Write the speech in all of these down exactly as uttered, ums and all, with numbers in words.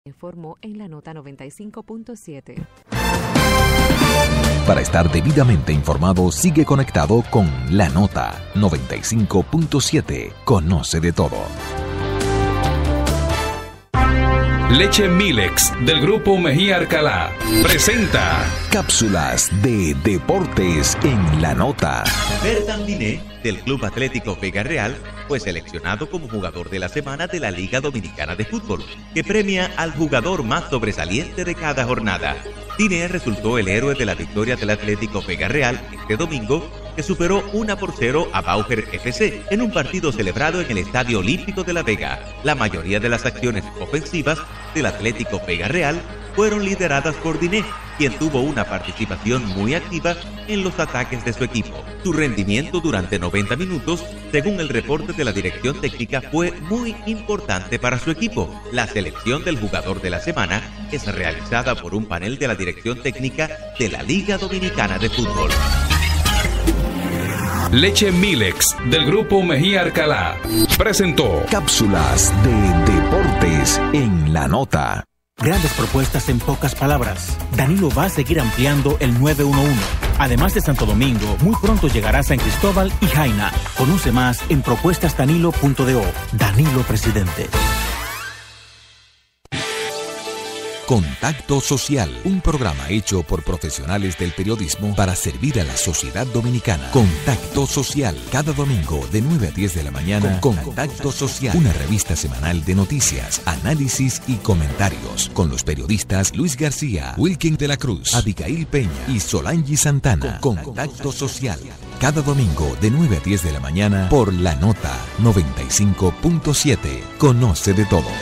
Informó en la nota noventa y cinco punto siete. Para estar debidamente informado, sigue conectado con La Nota noventa y cinco punto siete. Conoce de todo. Leche Milex del Grupo Mejía Alcalá presenta Cápsulas de Deportes en La Nota. Bertan Diné, del Club Atlético Vega Real, fue seleccionado como jugador de la semana de la Liga Dominicana de Fútbol, que premia al jugador más sobresaliente de cada jornada. Diné resultó el héroe de la victoria del Atlético Vega Real este domingo, que superó uno por cero a Bauer F C en un partido celebrado en el Estadio Olímpico de La Vega. La mayoría de las acciones ofensivas del Atlético Vega Real fueron lideradas por Diné, quien tuvo una participación muy activa en los ataques de su equipo. Su rendimiento durante noventa minutos, según el reporte de la dirección técnica, fue muy importante para su equipo. La selección del jugador de la semana es realizada por un panel de la dirección técnica de la Liga Dominicana de Fútbol. Leche Milex del Grupo Mejía Alcalá presentó Cápsulas de Deportes en La Nota. Grandes propuestas en pocas palabras. Danilo va a seguir ampliando el nueve uno uno. Además de Santo Domingo, muy pronto llegará a San Cristóbal y Jaina. Conoce más en propuestas danilo punto do. Danilo Presidente. Contacto Social, un programa hecho por profesionales del periodismo para servir a la sociedad dominicana. Contacto Social, cada domingo de nueve a diez de la mañana. Contacto Social, una revista semanal de noticias, análisis y comentarios, con los periodistas Luis García, Wilkin de la Cruz, Abigail Peña y Solange Santana. Contacto Social, cada domingo de nueve a diez de la mañana por La Nota noventa y cinco punto siete. Conoce de todo.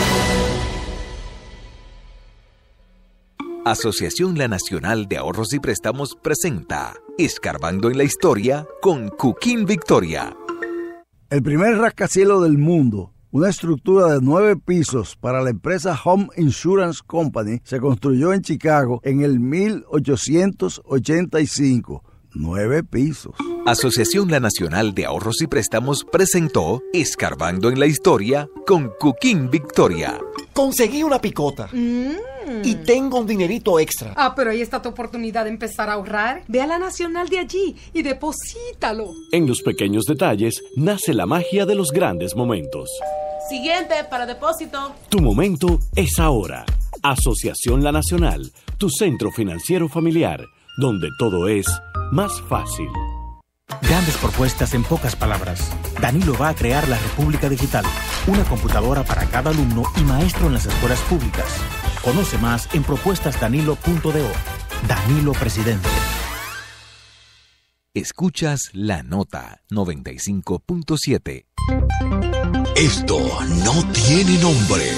Asociación La Nacional de Ahorros y Préstamos presenta Escarbando en la Historia con Cuquín Victoria. El primer rascacielos del mundo, una estructura de nueve pisos para la empresa Home Insurance Company, se construyó en Chicago en el mil ochocientos ochenta y cinco. Nueve pisos. Asociación La Nacional de Ahorros y Préstamos presentó Escarbando en la Historia con Cuquín Victoria. Conseguí una picota. Mm. Y tengo un dinerito extra. Ah, pero ahí está tu oportunidad de empezar a ahorrar. Ve a la Nacional de allí y deposítalo. En los pequeños detalles nace la magia de los grandes momentos. Siguiente para depósito. Tu momento es ahora. Asociación La Nacional, tu centro financiero familiar, donde todo es más fácil. Grandes propuestas en pocas palabras. Danilo va a crear la República Digital, una computadora para cada alumno y maestro en las escuelas públicas. Conoce más en propuestas danilo punto do. Danilo Presidente. Escuchas La Nota noventa y cinco punto siete. Esto no tiene nombre.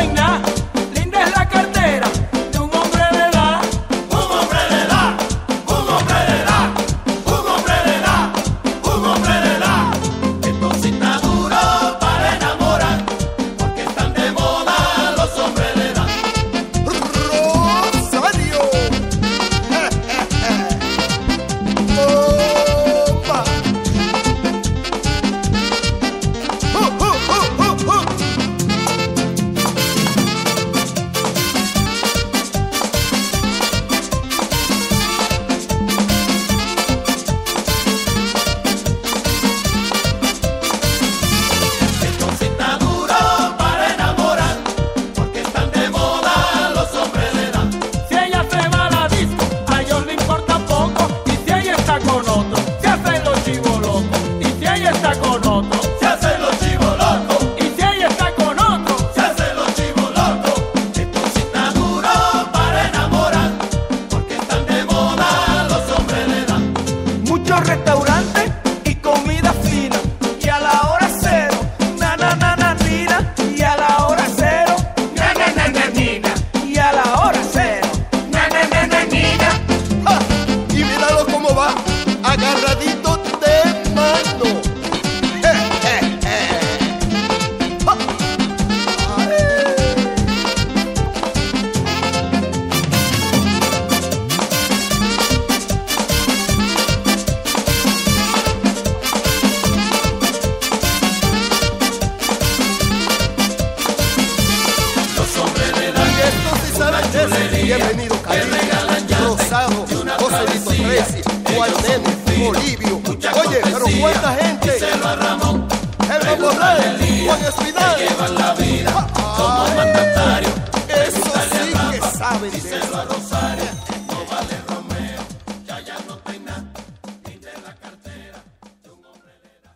niña, linda es la cartera de un hombre de edad. Un hombre de edad, un hombre de edad, un hombre de edad, un hombre de edad. Esto sí está duro para enamorar, porque están de moda los hombres de edad. ¡Rosario! ¡Opa! ¡Uh, uh, uh, uh, uh! Esto sí está duro para enamorar, porque están de moda los hombres de edad. Si ella se va a la disco, a ellos le importa poco. Y si ella está con otro, se hacen los chivos locos. Y si ella está con otro, se hacen los chivos locos. Y si ella está con otro, se hacen los chivos locos. Esto sí está duro para enamorar, porque están de moda los hombres de edad. Muchos restaurantes y comida fina, y a la hora cero, na na na na nina, y a la hora cero, na na na na nina, y a la hora cero, na na na na nina. ¡Ja! Y míralo cómo va, agarradito de mano. ¡Je, je, je! ¡Ja! ¡Ay! Los hombres de edad, Y esto sí saben decir. Bienvenido, Caribe, Rosado, Joselito Tracy, Juan Nene, Bolivio. Oye, pero cuánta gente. El Borrell, Juan Espinal. llevan la vida como Ay, mandatarios. eso sí que saben de Díselo eso. a Rosario, no vale Romeo, ya ya no tengo nada, ni de la cartera de un hombre de edad.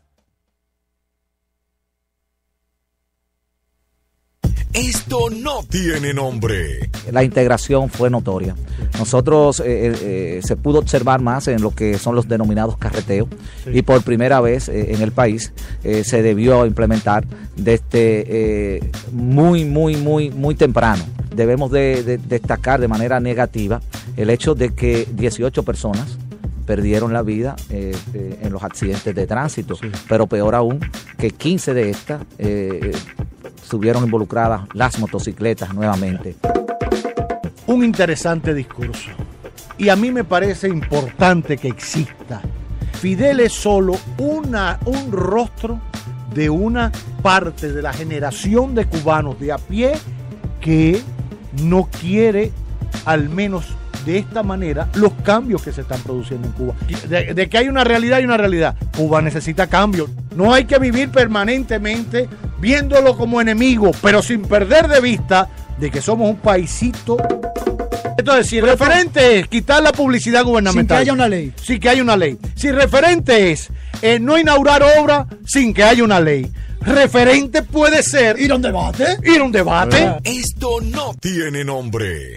Esto no tiene nombre. La integración fue notoria. Nosotros eh, eh, se pudo observar más en lo que son los denominados carreteos, sí. Y por primera vez eh, en el país eh, se debió implementar desde eh, muy, muy, muy, muy temprano. Debemos de, de destacar de manera negativa el hecho de que dieciocho personas perdieron la vida eh, eh, en los accidentes de tránsito, sí. Pero peor aún que quince de estas eh, estuvieron involucradas las motocicletas nuevamente. Un interesante discurso. Y a mí me parece importante que exista. Fidel es solo una, un rostro de una parte de la generación de cubanos de a pie que no quiere, al menos de esta manera, los cambios que se están produciendo en Cuba. De, de que hay una realidad, hay una realidad. Cuba necesita cambios. No hay que vivir permanentemente viéndolo como enemigo, pero sin perder de vista de que somos un paisito. Entonces, si el referente es quitar la publicidad gubernamental, sin que haya una ley, sin que haya una ley. Si referente es eh, no inaugurar obra sin que haya una ley. Referente puede ser ir a un debate, ir a un debate. Esto no tiene nombre.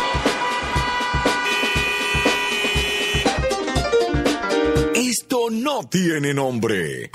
Esto no tiene nombre.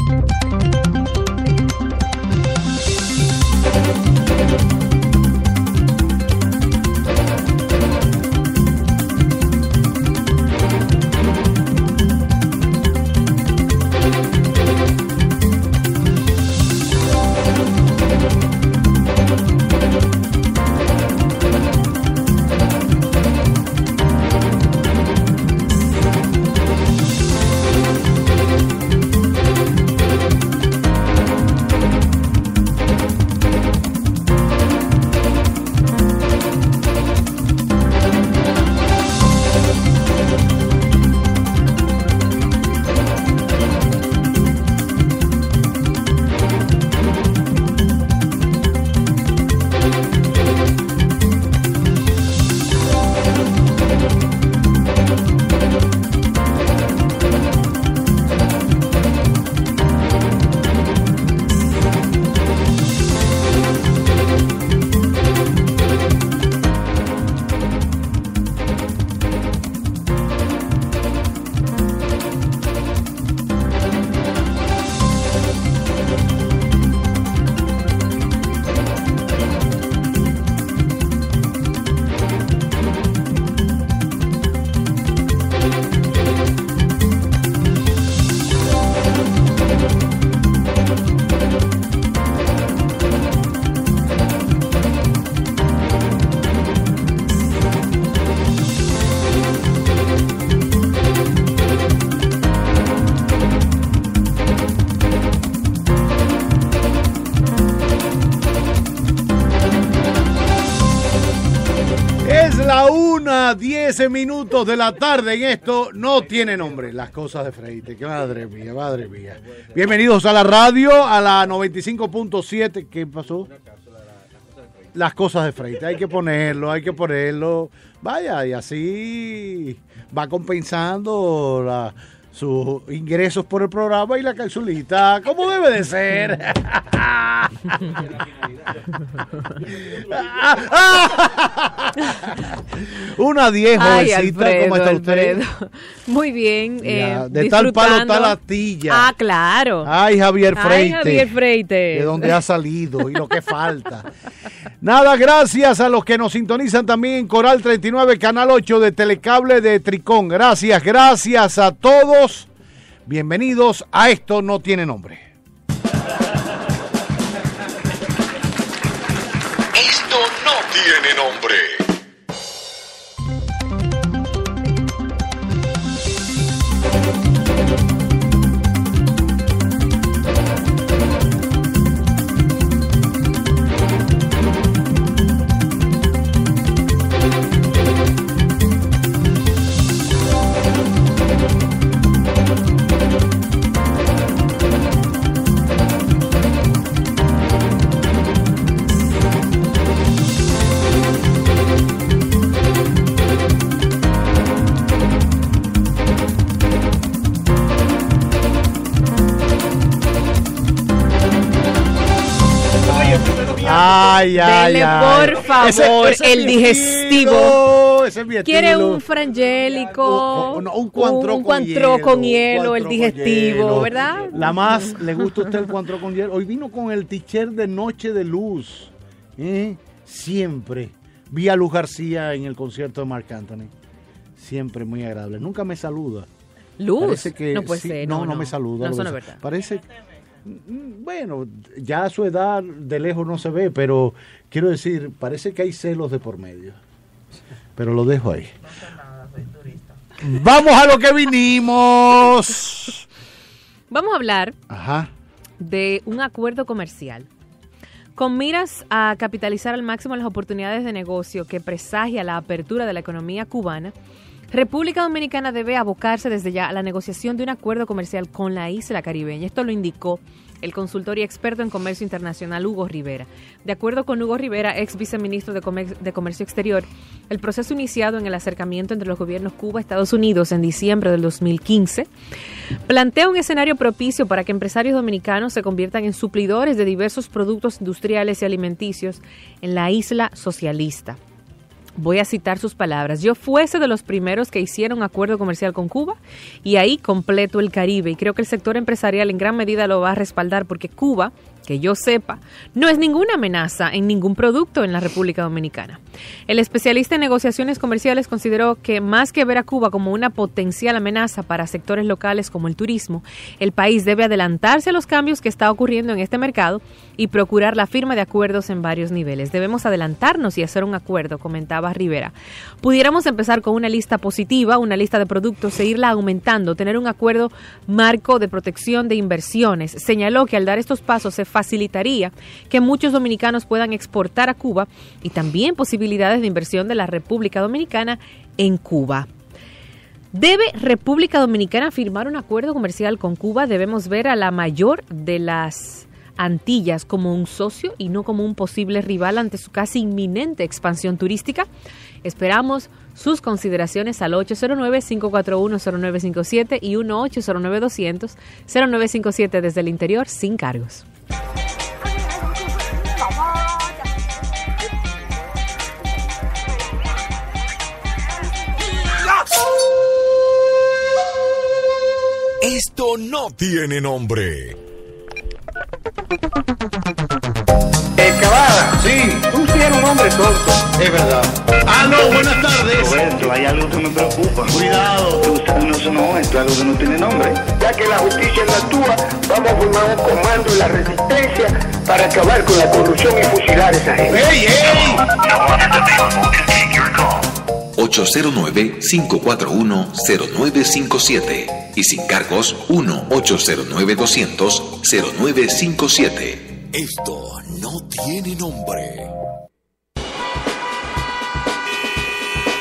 la una, diez minutos de la tarde en esto no tiene nombre. Las cosas de Freite. Que madre mía, madre mía. Bienvenidos a la radio, a la noventa y cinco punto siete. ¿Qué pasó? Las cosas de Freite. Hay que ponerlo, hay que ponerlo. Vaya, y así va compensando la, sus ingresos por el programa y la calzulita, como debe de ser. Una diez, jovencita, ¿cómo está usted? Alfredo. Muy bien. Ya, Eh, de tal palo tal astilla. Ah, claro. Ay, Javier Freite. Ay, Javier Freite. De donde ha salido y lo que falta. Nada, gracias a los que nos sintonizan también en Coral treinta y nueve, Canal ocho de Telecable de Tricón. Gracias, gracias a todos. Bienvenidos a Esto No Tiene Nombre. Esto no tiene nombre. Ay, ay, Dele, ay. por favor, Ese- ese el es mi digestivo. estilo, ese es mi ¿Quiere estilo. un frangélico? Un, un cuantro un con cuantro hielo, con un hielo, el cuantro con digestivo, hielo. ¿verdad? La más le gusta a usted el cuantro con hielo. Hoy vino con el t-shirt de Noche de Luz. ¿eh? Siempre. Vi a Luz García en el concierto de Marc Anthony. Siempre muy agradable. Nunca me saluda. Luz. Parece que No puede sí, ser, No, no, no, no. me saluda. No, lo eso no que- es verdad. Parece. Bueno, ya a su edad de lejos no se ve, pero quiero decir, parece que hay celos de por medio. Pero lo dejo ahí. Vamos a lo que vinimos. Vamos a hablar Ajá. de un acuerdo comercial. Con miras a capitalizar al máximo las oportunidades de negocio que presagia la apertura de la economía cubana, República Dominicana debe abocarse desde ya a la negociación de un acuerdo comercial con la isla caribeña. Esto lo indicó el consultor y experto en comercio internacional Hugo Rivera. De acuerdo con Hugo Rivera, ex viceministro de, Comer- de Comercio Exterior, el proceso iniciado en el acercamiento entre los gobiernos Cuba y Estados Unidos en diciembre del dos mil quince plantea un escenario propicio para que empresarios dominicanos se conviertan en suplidores de diversos productos industriales y alimenticios en la isla socialista. Voy a citar sus palabras. Yo fuese de los primeros que hicieron un acuerdo comercial con Cuba y ahí completo el Caribe. Y creo que el sector empresarial en gran medida lo va a respaldar porque Cuba, que yo sepa, no es ninguna amenaza en ningún producto en la República Dominicana. El especialista en negociaciones comerciales consideró que más que ver a Cuba como una potencial amenaza para sectores locales como el turismo, el país debe adelantarse a los cambios que está ocurriendo en este mercado y procurar la firma de acuerdos en varios niveles. Debemos adelantarnos y hacer un acuerdo, comentaba Rivera. Pudiéramos empezar con una lista positiva, una lista de productos, e irla aumentando, tener un acuerdo marco de protección de inversiones. Señaló que al dar estos pasos se facilitaría que muchos dominicanos puedan exportar a Cuba y también posibilidades de inversión de la República Dominicana en Cuba. ¿Debe República Dominicana firmar un acuerdo comercial con Cuba? Debemos ver a la mayor de las Antillas como un socio y no como un posible rival ante su casi inminente expansión turística. Esperamos sus consideraciones al ocho cero nueve, cinco cuatro uno, cero nueve cinco siete y uno ocho cero nueve, dos cero cero, cero nueve cinco siete desde el interior sin cargos. Esto no tiene nombre. Eh, Cavada, sí, tú sí eres un hombre tonto. Es verdad. Ah, no, buenas tardes. Roberto, hay algo que me preocupa. Cuidado. Tú sabes, no, eso no, esto es algo que no tiene nombre. Ya que la justicia no actúa, vamos a formar un comando de la resistencia para acabar con la corrupción y fusilar a esa gente. ¡Ey, ey! ocho cero nueve, cinco cuatro uno, cero nueve cinco siete y sin cargos uno ocho cero nueve, dos cero cero, cero nueve cinco siete. Esto no tiene nombre.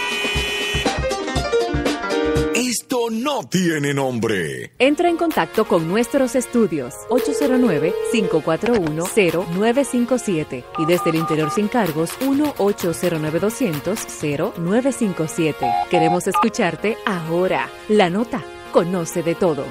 no tiene nombre. Entra en contacto con nuestros estudios ocho cero nueve, cinco cuatro uno, cero nueve cinco siete y desde el interior sin cargos uno ocho cero nueve dos cero cero, cero nueve cinco siete. Queremos escucharte ahora. La Nota. Conoce de todo.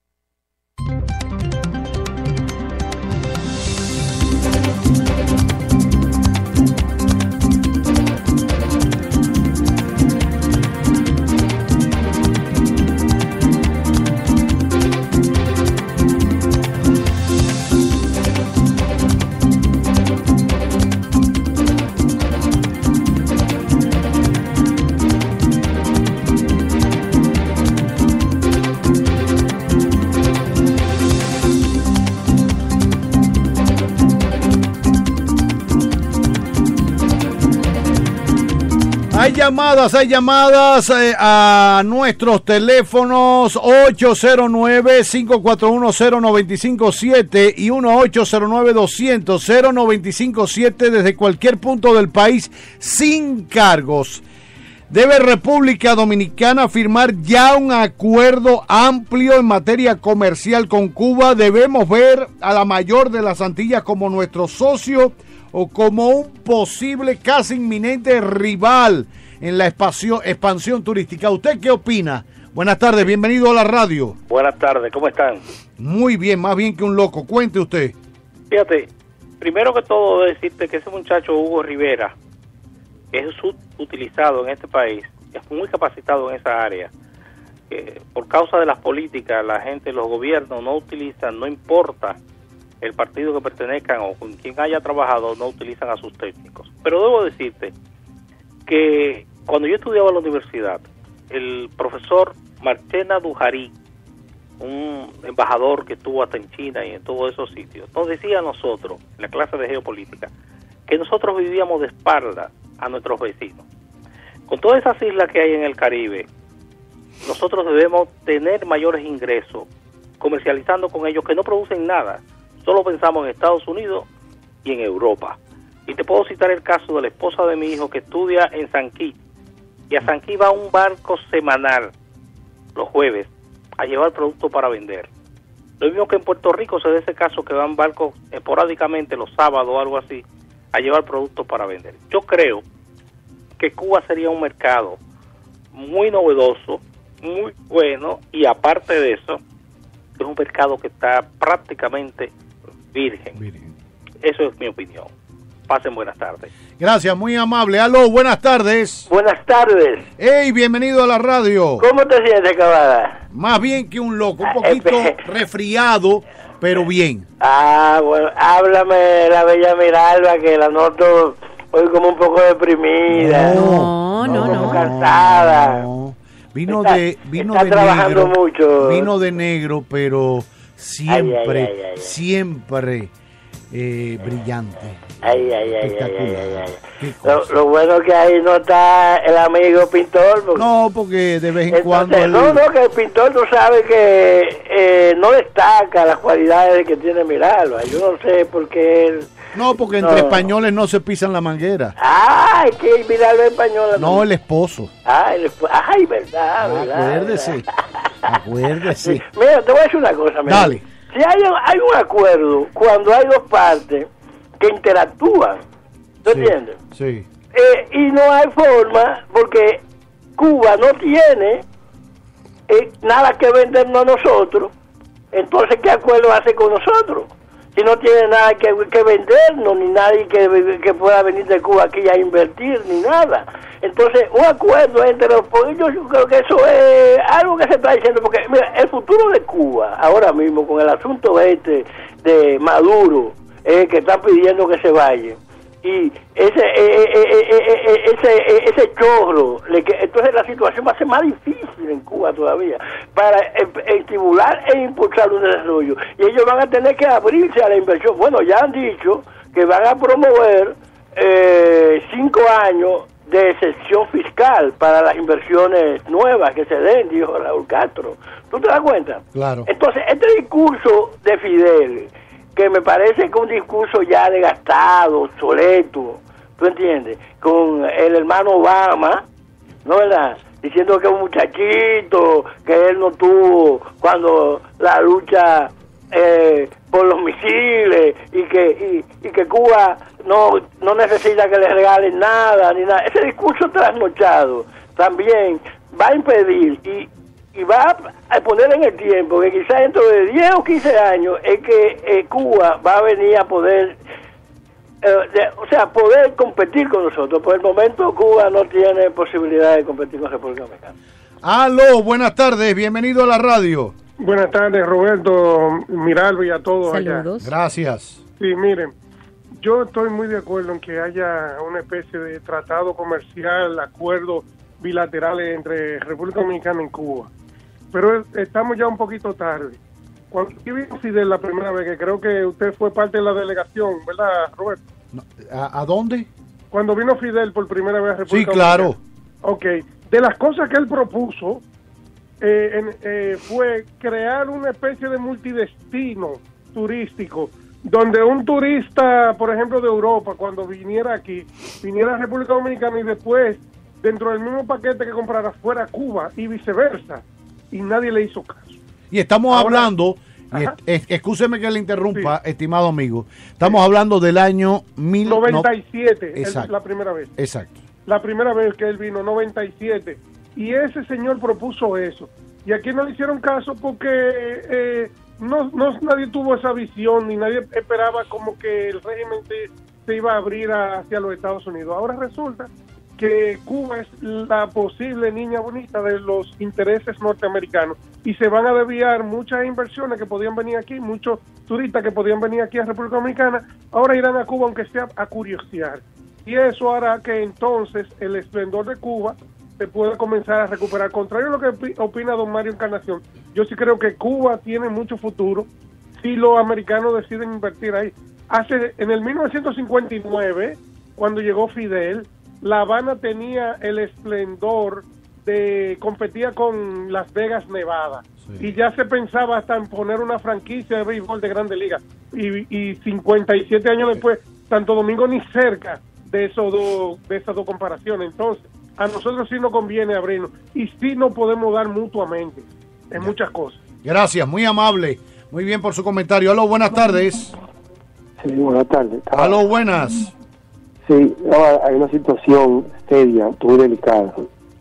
Hay llamadas, hay llamadas eh, a nuestros teléfonos ocho cero nueve, cinco cuatro uno, cero nueve cinco siete y uno ocho cero nueve, dos cero cero, cero nueve cinco siete desde cualquier punto del país sin cargos. ¿Debe República Dominicana firmar ya un acuerdo amplio en materia comercial con Cuba? ¿Debemos ver a la mayor de las Antillas como nuestro socio o como un posible, casi inminente rival en la expansión, expansión turística? ¿Usted qué opina? Buenas tardes, bienvenido a la radio. Buenas tardes, ¿cómo están? Muy bien, más bien que un loco. Cuente usted. Fíjate, primero que todo decirte que ese muchacho Hugo Rivera es utilizado en este país, es muy capacitado en esa área. Eh, por causa de las políticas, la gente, los gobiernos no utilizan, no importa el partido que pertenezcan o con quien haya trabajado, no utilizan a sus técnicos. Pero debo decirte que cuando yo estudiaba en la universidad, el profesor Marchena Dujarí, un embajador que estuvo hasta en China y en todos esos sitios, nos decía a nosotros, en la clase de geopolítica, que nosotros vivíamos de espalda a nuestros vecinos. Con todas esas islas que hay en el Caribe, nosotros debemos tener mayores ingresos comercializando con ellos que no producen nada. Solo pensamos en Estados Unidos y en Europa. Y te puedo citar el caso de la esposa de mi hijo que estudia en Sanquí. Y a Sanquí va un barco semanal, los jueves, a llevar productos para vender. Lo mismo que en Puerto Rico se da ese caso que van barcos esporádicamente los sábados o algo así, a llevar productos para vender. Yo creo que Cuba sería un mercado muy novedoso, muy bueno, y aparte de eso, es un mercado que está prácticamente virgen. virgen. Eso es mi opinión. Pasen buenas tardes. Gracias, muy amable. Aló, buenas tardes. Buenas tardes. Hey, bienvenido a la radio. ¿Cómo te sientes, Cavada? Más bien que un loco, un poquito resfriado, pero bien. Ah, bueno, háblame la bella Miralba, que la noto hoy como un poco deprimida. No, no, no. Como cansada. No. Vino está, de vino está de trabajando negro, mucho. Vino de negro, pero siempre, ay, ay, ay, ay. siempre eh, brillante. Ay, ay, ay, espectacular. ay, ay, ay. Lo, lo bueno que ahí no está el amigo pintor. Porque, no, porque de vez en entonces, cuando... Él... No, no, que el pintor tú sabes que eh, no destaca las cualidades que tiene Miralba. Yo no sé por qué él... No, porque entre no. españoles no se pisan la manguera. Ah, es que Miralba es española. No, el esposo. Ah, el esposo. Ay, verdad, verdad. Acuérdese, verdad. acuérdese. Sí. Mira, te voy a decir una cosa. Mira. Dale. Si hay, hay un acuerdo cuando hay dos partes que interactúan, ¿tú sí, entiendes? Sí. Eh, y no hay forma, porque Cuba no tiene eh, nada que vendernos a nosotros, entonces ¿qué acuerdo hace con nosotros? Si no tiene nada que, que vendernos, ni nadie que, que pueda venir de Cuba aquí a invertir, ni nada. Entonces, un acuerdo entre los pueblos, yo creo que eso es algo que se está diciendo, porque mira, el futuro de Cuba, ahora mismo, con el asunto este de Maduro, eh, que están pidiendo que se vaya, y ese eh, eh, eh, eh, ese eh, ese chorro, le que, entonces la situación va a ser más difícil en Cuba todavía para eh, estimular e impulsar un desarrollo, y ellos van a tener que abrirse a la inversión. Bueno, ya han dicho que van a promover eh, cinco años de excepción fiscal para las inversiones nuevas que se den, dijo Raúl Castro. ¿Tú te das cuenta? Claro. Entonces, este discurso de Fidel, que me parece que es un discurso ya desgastado, obsoleto, ¿tú entiendes? Con el hermano Obama, ¿no verdad? diciendo que es un muchachito, que él no tuvo cuando la lucha eh, por los misiles y que y, y que Cuba no no necesita que le regalen nada ni nada. Ese discurso trasnochado también va a impedir y, y va a poner en el tiempo que quizás dentro de diez o quince años es que eh, Cuba va a venir a poder eh, de, o sea, poder competir con nosotros. Por el momento Cuba no tiene posibilidad de competir con República Dominicana. Aló, buenas tardes, bienvenido a la radio. Buenas tardes, Roberto, Miralba y a todos. Saludos. Allá. Gracias. Sí, miren, yo estoy muy de acuerdo en que haya una especie de tratado comercial, acuerdos bilaterales entre República Dominicana y Cuba. Pero estamos ya un poquito tarde. Cuando yo vi a Fidel la primera vez, que creo que usted fue parte de la delegación, ¿verdad, Roberto? ¿A, a dónde? Cuando vino Fidel por primera vez a República Sí, claro. Dominicana. Ok, de las cosas que él propuso, eh, en, eh, fue crear una especie de multidestino turístico, donde un turista, por ejemplo, de Europa, cuando viniera aquí, viniera a República Dominicana y después, dentro del mismo paquete que comprara, fuera a Cuba y viceversa, y nadie le hizo caso. Y estamos Ahora, hablando, y es, es, excúseme que le interrumpa, sí. estimado amigo, estamos sí. hablando del año mil noventa y siete, no, exacto, el, la primera vez. Exacto. La primera vez que él vino, noventa y siete, y ese señor propuso eso. Y aquí no le hicieron caso porque eh, no, no nadie tuvo esa visión, ni nadie esperaba como que el régimen se, se iba a abrir a, hacia los Estados Unidos. Ahora resulta que Cuba es la posible niña bonita de los intereses norteamericanos y se van a desviar muchas inversiones que podían venir aquí, muchos turistas que podían venir aquí a República Dominicana, ahora irán a Cuba aunque sea a curiosear. Y eso hará que entonces el esplendor de Cuba se pueda comenzar a recuperar. Contrario a lo que opina don Mario Encarnación, yo sí creo que Cuba tiene mucho futuro si los americanos deciden invertir ahí. Hace en el mil novecientos cincuenta y nueve, cuando llegó Fidel, La Habana tenía el esplendor de competía con Las Vegas, Nevada, sí. y ya se pensaba hasta en poner una franquicia de béisbol de Grandes Ligas, y, y cincuenta y siete años después, Santo Domingo ni cerca de esos dos, de esas dos comparaciones. Entonces, a nosotros sí nos conviene abrirnos, y sí nos podemos dar mutuamente en muchas cosas. Gracias, muy amable, muy bien por su comentario. Aló, buenas tardes. Sí, buenas tardes. Aló, buenas. Sí, hay una situación seria, muy delicada.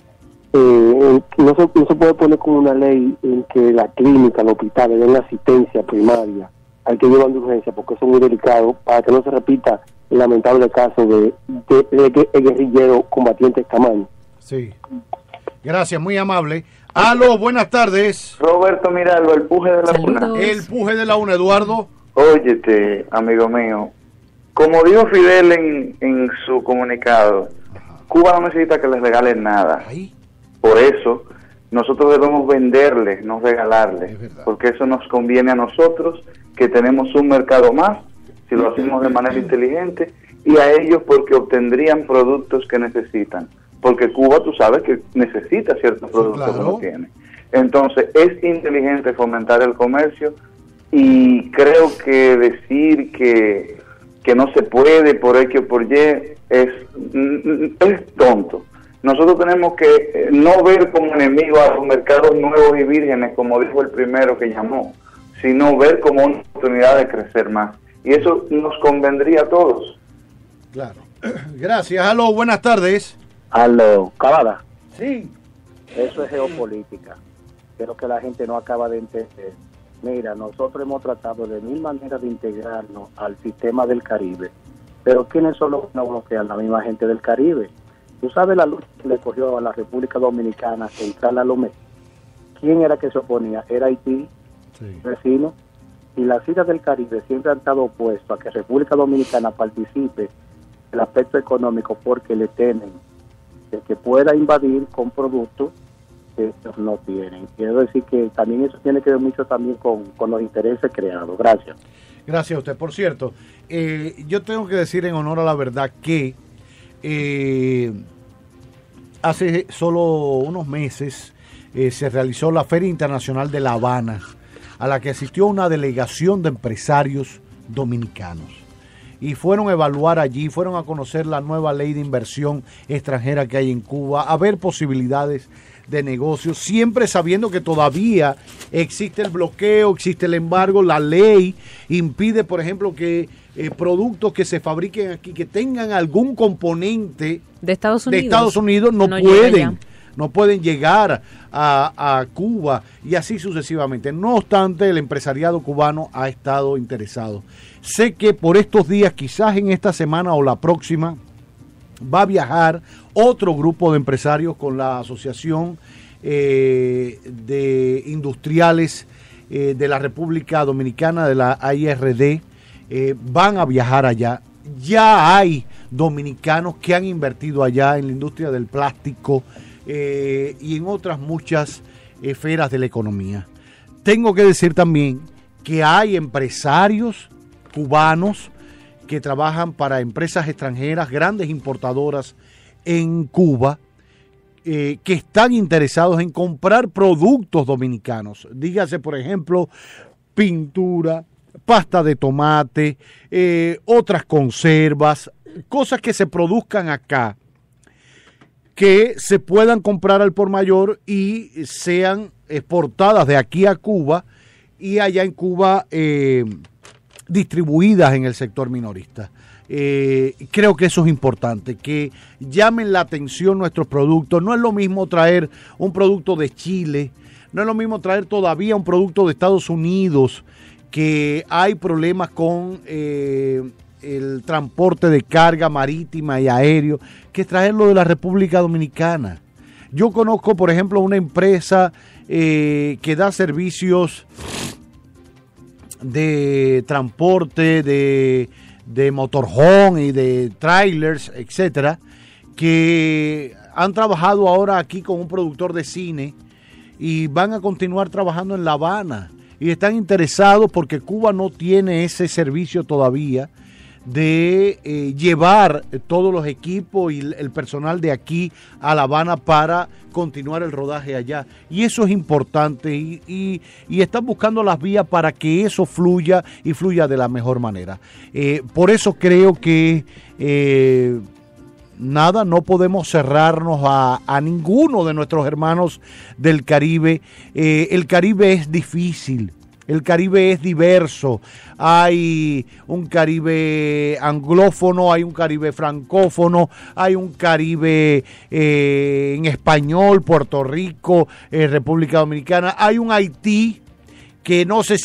Eh, no, se, no se puede poner como una ley en que la clínica, el hospital, le den la asistencia primaria al que llevan de urgencia, porque eso es muy delicado, para que no se repita el lamentable caso de, de, de que el guerrillero combatiente Camaño. Sí, gracias, muy amable. Aló, buenas tardes. Roberto Miralba, el puje de la Saludos. una. El puje de la una, Eduardo. Óyete, amigo mío, como dijo Fidel en, en su comunicado, ajá, Cuba no necesita que les regalen nada. Ahí. Por eso, nosotros debemos venderles, no regalarles, porque eso nos conviene a nosotros, que tenemos un mercado más, si lo hacemos de manera inteligente, y a ellos porque obtendrían productos que necesitan. Porque Cuba, tú sabes que necesita ciertos productos, sí, claro, que no tiene. Entonces, es inteligente fomentar el comercio, y creo que decir que, que no se puede por X o por Y es, es tonto. Nosotros tenemos que no ver como enemigo a los mercados nuevos y vírgenes, como dijo el primero que llamó, sino ver como una oportunidad de crecer más. Y eso nos convendría a todos. Claro. Gracias. Aló, buenas tardes. Aló, Cavada. Sí. Eso es geopolítica. Creo que la gente no acaba de entender. Mira, nosotros hemos tratado de mil maneras de integrarnos al sistema del Caribe, pero ¿quiénes son los que nos bloquean? La misma gente del Caribe. Tú sabes la lucha que le cogió a la República Dominicana entrar a Lomé. ¿Quién era que se oponía? Era Haití, sí, vecino. Y las islas del Caribe siempre han estado opuestos a que República Dominicana participe en el aspecto económico porque le temen de que pueda invadir con productos que ellos no tienen. Quiero decir que también eso tiene que ver mucho también con, con los intereses creados. Gracias. Gracias a usted. Por cierto, eh, yo tengo que decir en honor a la verdad que Eh, hace solo unos meses eh, se realizó la Feria Internacional de La Habana, a la que asistió una delegación de empresarios dominicanos. y fueron a evaluar allí, fueron a conocer la nueva ley de inversión extranjera que hay en Cuba, a ver posibilidades de negocio, siempre sabiendo que todavía existe el bloqueo, existe el embargo, la ley impide, por ejemplo, que eh, productos que se fabriquen aquí, que tengan algún componente de Estados Unidos, de Estados Unidos no, no pueden, no pueden llegar a, a Cuba y así sucesivamente. No obstante, el empresariado cubano ha estado interesado. Sé que por estos días, quizás en esta semana o la próxima, va a viajar otro grupo de empresarios con la Asociación eh, de Industriales eh, de la República Dominicana, de la A I R D. Eh, van a viajar allá. Ya hay dominicanos que han invertido allá en la industria del plástico eh, y en otras muchas esferas de la economía. Tengo que decir también que hay empresarios cubanos que trabajan para empresas extranjeras, grandes importadoras en Cuba, eh, que están interesados en comprar productos dominicanos. Dígase, por ejemplo, pintura, pasta de tomate, eh, otras conservas, cosas que se produzcan acá, que se puedan comprar al por mayor y sean exportadas de aquí a Cuba y allá en Cuba eh, distribuidas en el sector minorista. Eh, creo que eso es importante, que llamen la atención nuestros productos. No es lo mismo traer un producto de Chile, no es lo mismo traer todavía un producto de Estados Unidos, que hay problemas con eh, el transporte de carga marítima y aéreo, que traerlo de la República Dominicana. Yo conozco, por ejemplo, una empresa eh, que da servicios de transporte, de, de motorhome y de trailers, etcétera, que han trabajado ahora aquí con un productor de cine y van a continuar trabajando en La Habana y están interesados porque Cuba no tiene ese servicio todavía de eh, llevar todos los equipos y el personal de aquí a La Habana para continuar el rodaje allá. Y eso es importante y, y, y están buscando las vías para que eso fluya y fluya de la mejor manera. Eh, por eso creo que eh, nada, no podemos cerrarnos a, a ninguno de nuestros hermanos del Caribe. Eh, el Caribe es difícil. El Caribe es diverso, hay un Caribe anglófono, hay un Caribe francófono, hay un Caribe eh, en español, Puerto Rico, eh, República Dominicana, hay un Haití que no se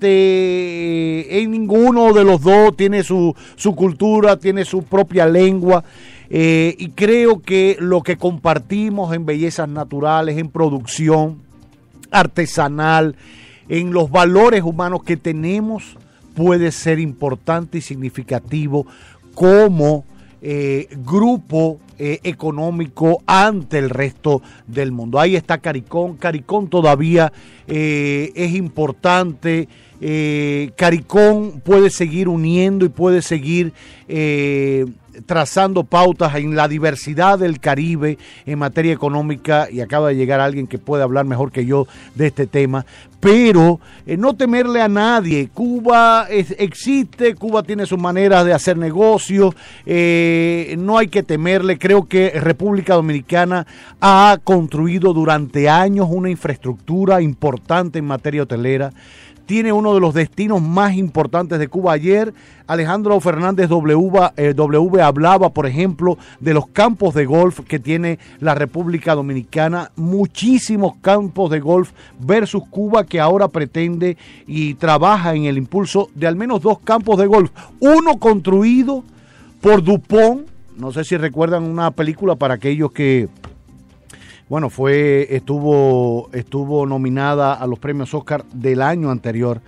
siente en ninguno de los dos, tiene su, su cultura, tiene su propia lengua. Eh, y creo que lo que compartimos en bellezas naturales, en producción artesanal, en los valores humanos que tenemos, puede ser importante y significativo como eh, grupo eh, económico ante el resto del mundo. Ahí está Caricón. Caricón todavía eh, es importante. Eh, Caricón puede seguir uniendo y puede seguir eh, trazando pautas en la diversidad del Caribe en materia económica, y acaba de llegar alguien que puede hablar mejor que yo de este tema, pero eh, no temerle a nadie. Cuba es, existe, Cuba tiene sus maneras de hacer negocios, eh, no hay que temerle. Creo que República Dominicana ha construido durante años una infraestructura importante en materia hotelera. Tiene uno de los destinos más importantes de Cuba. Ayer Alejandro Fernández W, eh, W hablaba, por ejemplo, de los campos de golf que tiene la República Dominicana. Muchísimos campos de golf versus Cuba, que ahora pretende y trabaja en el impulso de al menos dos campos de golf. Uno construido por DuPont. No sé si recuerdan una película para aquellos que... Bueno, fue estuvo estuvo nominada a los premios Oscar del año anterior,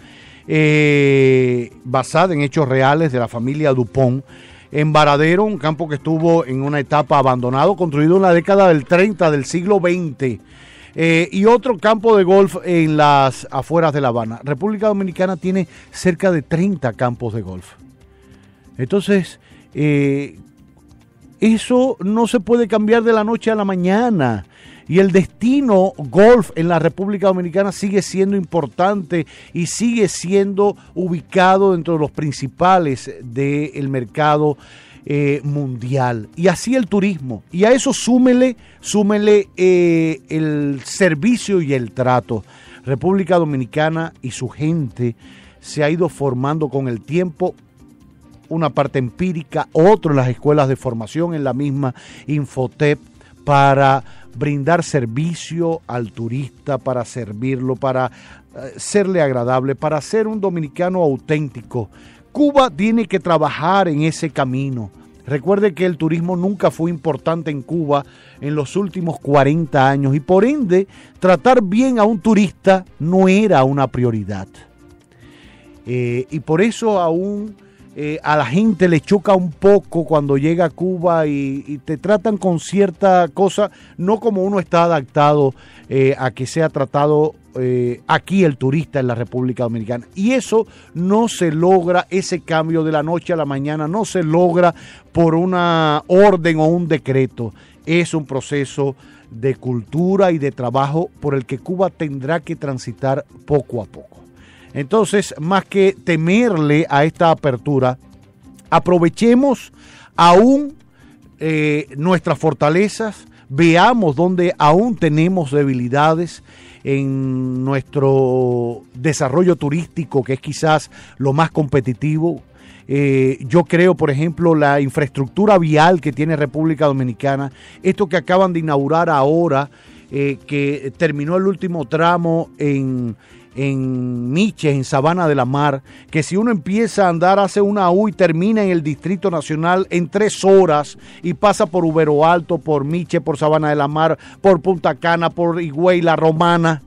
eh, basada en hechos reales de la familia DuPont, en Varadero, un campo que estuvo en una etapa abandonado, construido en la década del treinta del siglo veinte, eh, y otro campo de golf en las afueras de La Habana. República Dominicana tiene cerca de treinta campos de golf. Entonces, eh, Eso no se puede cambiar de la noche a la mañana. Y el destino golf en la República Dominicana sigue siendo importante y sigue siendo ubicado dentro de los principales del mercado eh, mundial. Y así el turismo. Y a eso súmele, súmele eh, el servicio y el trato. República Dominicana y su gente se ha ido formando con el tiempo, una parte empírica, otro en las escuelas de formación, en la misma Infotep, para brindar servicio al turista, para servirlo, para uh, serle agradable, para ser un dominicano auténtico. Cuba tiene que trabajar en ese camino. Recuerde que el turismo nunca fue importante en Cuba en los últimos cuarenta años y por ende tratar bien a un turista no era una prioridad. Eh, y por eso aún eh, a la gente le choca un poco cuando llega a Cuba y, y te tratan con cierta cosa, no como uno está adaptado eh, a que sea tratado eh, aquí el turista en la República Dominicana. Y eso no se logra, ese cambio de la noche a la mañana, no se logra por una orden o un decreto. Es un proceso de cultura y de trabajo por el que Cuba tendrá que transitar poco a poco. Entonces, más que temerle a esta apertura, aprovechemos aún eh, nuestras fortalezas, veamos dónde aún tenemos debilidades en nuestro desarrollo turístico, que es quizás lo más competitivo. Eh, yo creo, por ejemplo, la infraestructura vial que tiene República Dominicana, esto que acaban de inaugurar ahora, eh, que terminó el último tramo en... en Miches, en Sabana de la Mar, que si uno empieza a andar, hace una U y termina en el Distrito Nacional en tres horas y pasa por Ubero Alto, por Miches, por Sabana de la Mar, por Punta Cana, por Higüey, La Romana,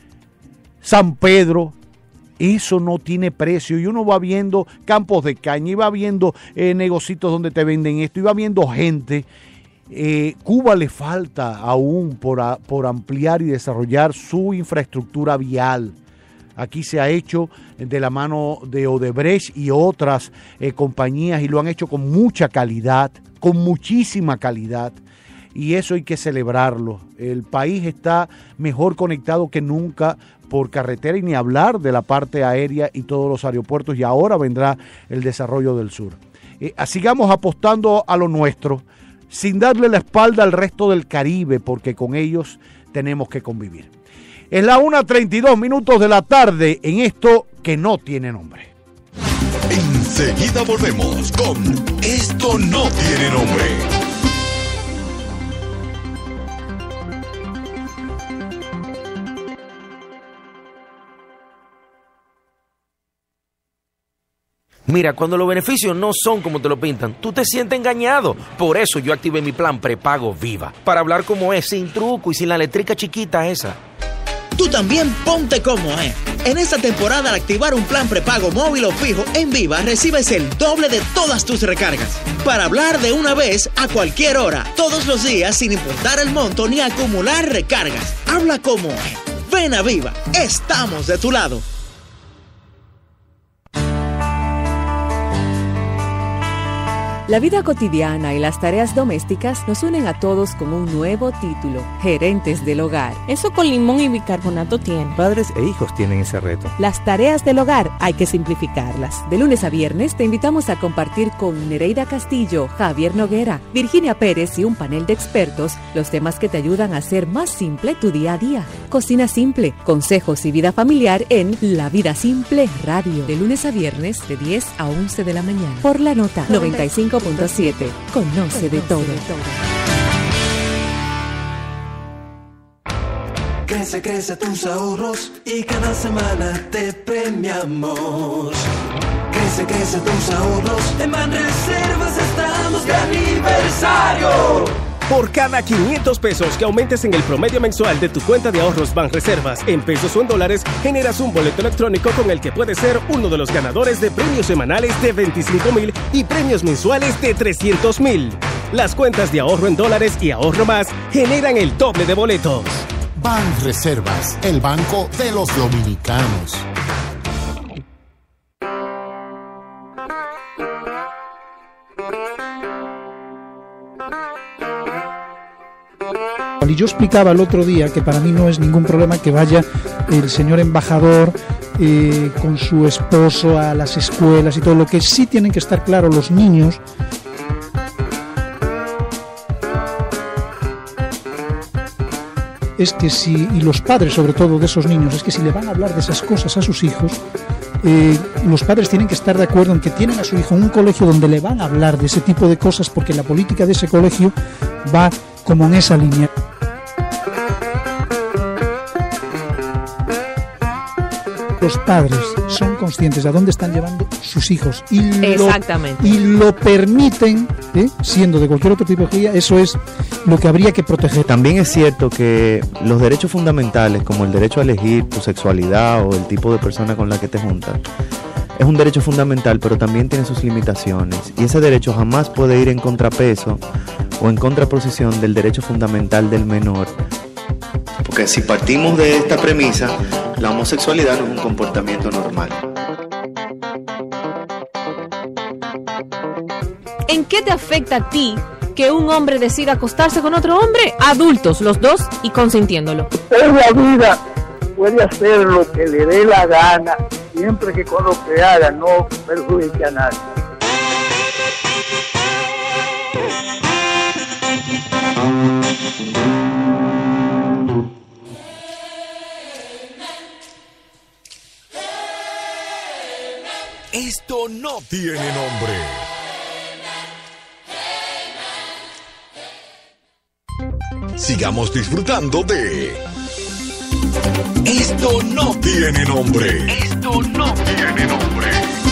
San Pedro, eso no tiene precio. Y uno va viendo campos de caña y va viendo eh, negocios donde te venden esto y va viendo gente. Eh, Cuba le falta aún por, a, por ampliar y desarrollar su infraestructura vial. Aquí se ha hecho de la mano de Odebrecht y otras eh, compañías y lo han hecho con mucha calidad, con muchísima calidad. Y eso hay que celebrarlo. El país está mejor conectado que nunca por carretera y ni hablar de la parte aérea y todos los aeropuertos. Y ahora vendrá el desarrollo del sur. Eh, sigamos apostando a lo nuestro, sin darle la espalda al resto del Caribe, porque con ellos tenemos que convivir. Es la una treinta y dos minutos de la tarde en esto que no tiene nombre. Enseguida volvemos con Esto no tiene nombre. Mira, cuando los beneficios no son como te lo pintan, tú te sientes engañado. Por eso yo activé mi plan prepago Viva, para hablar como es, sin truco y sin la letrica chiquita esa. Tú también ponte como es. En esta temporada, al activar un plan prepago móvil o fijo en Viva, recibes el doble de todas tus recargas. Para hablar de una vez, a cualquier hora, todos los días, sin importar el monto ni acumular recargas. Habla como es. Ven a Viva. Estamos de tu lado. La vida cotidiana y las tareas domésticas nos unen a todos con un nuevo título, Gerentes del Hogar. Eso con limón y bicarbonato tiene. Padres e hijos tienen ese reto. Las tareas del hogar hay que simplificarlas. De lunes a viernes te invitamos a compartir con Nereida Castillo, Javier Noguera, Virginia Pérez y un panel de expertos los temas que te ayudan a hacer más simple tu día a día. Cocina simple, consejos y vida familiar en La Vida Simple Radio. De lunes a viernes de diez a once de la mañana. Por la nota noventa y cinco punto siete. Conoce de todo. Crece, crece tus ahorros y cada semana te premiamos. Crece, crece tus ahorros. En Banreservas estamos de aniversario. Por cada quinientos pesos que aumentes en el promedio mensual de tu cuenta de ahorros Banreservas en pesos o en dólares, generas un boleto electrónico con el que puedes ser uno de los ganadores de premios semanales de veinticinco mil y premios mensuales de trescientos mil. Las cuentas de ahorro en dólares y ahorro más generan el doble de boletos. Banreservas, el banco de los dominicanos. Y yo explicaba el otro día que para mí no es ningún problema que vaya el señor embajador eh, con su esposo a las escuelas y todo. Lo que sí tienen que estar claros los niños es que si, y los padres sobre todo de esos niños, es que si le van a hablar de esas cosas a sus hijos, eh, los padres tienen que estar de acuerdo en que tienen a su hijo en un colegio donde le van a hablar de ese tipo de cosas, porque la política de ese colegio va como en esa línea. Los padres son conscientes de a dónde están llevando sus hijos y lo, y lo permiten, ¿eh? Siendo de cualquier otra tipología, eso es lo que habría que proteger. También es cierto que los derechos fundamentales, como el derecho a elegir tu sexualidad o el tipo de persona con la que te juntas, es un derecho fundamental, pero también tiene sus limitaciones, y ese derecho jamás puede ir en contrapeso o en contraposición del derecho fundamental del menor. Porque si partimos de esta premisa, la homosexualidad no es un comportamiento normal. ¿En qué te afecta a ti que un hombre decida acostarse con otro hombre? Adultos, los dos, y consintiéndolo. En la vida puede hacer lo que le dé la gana, siempre que con lo que haga no perjudique a nadie. Esto no tiene nombre. Sigamos disfrutando de Esto no tiene nombre. Esto no tiene nombre.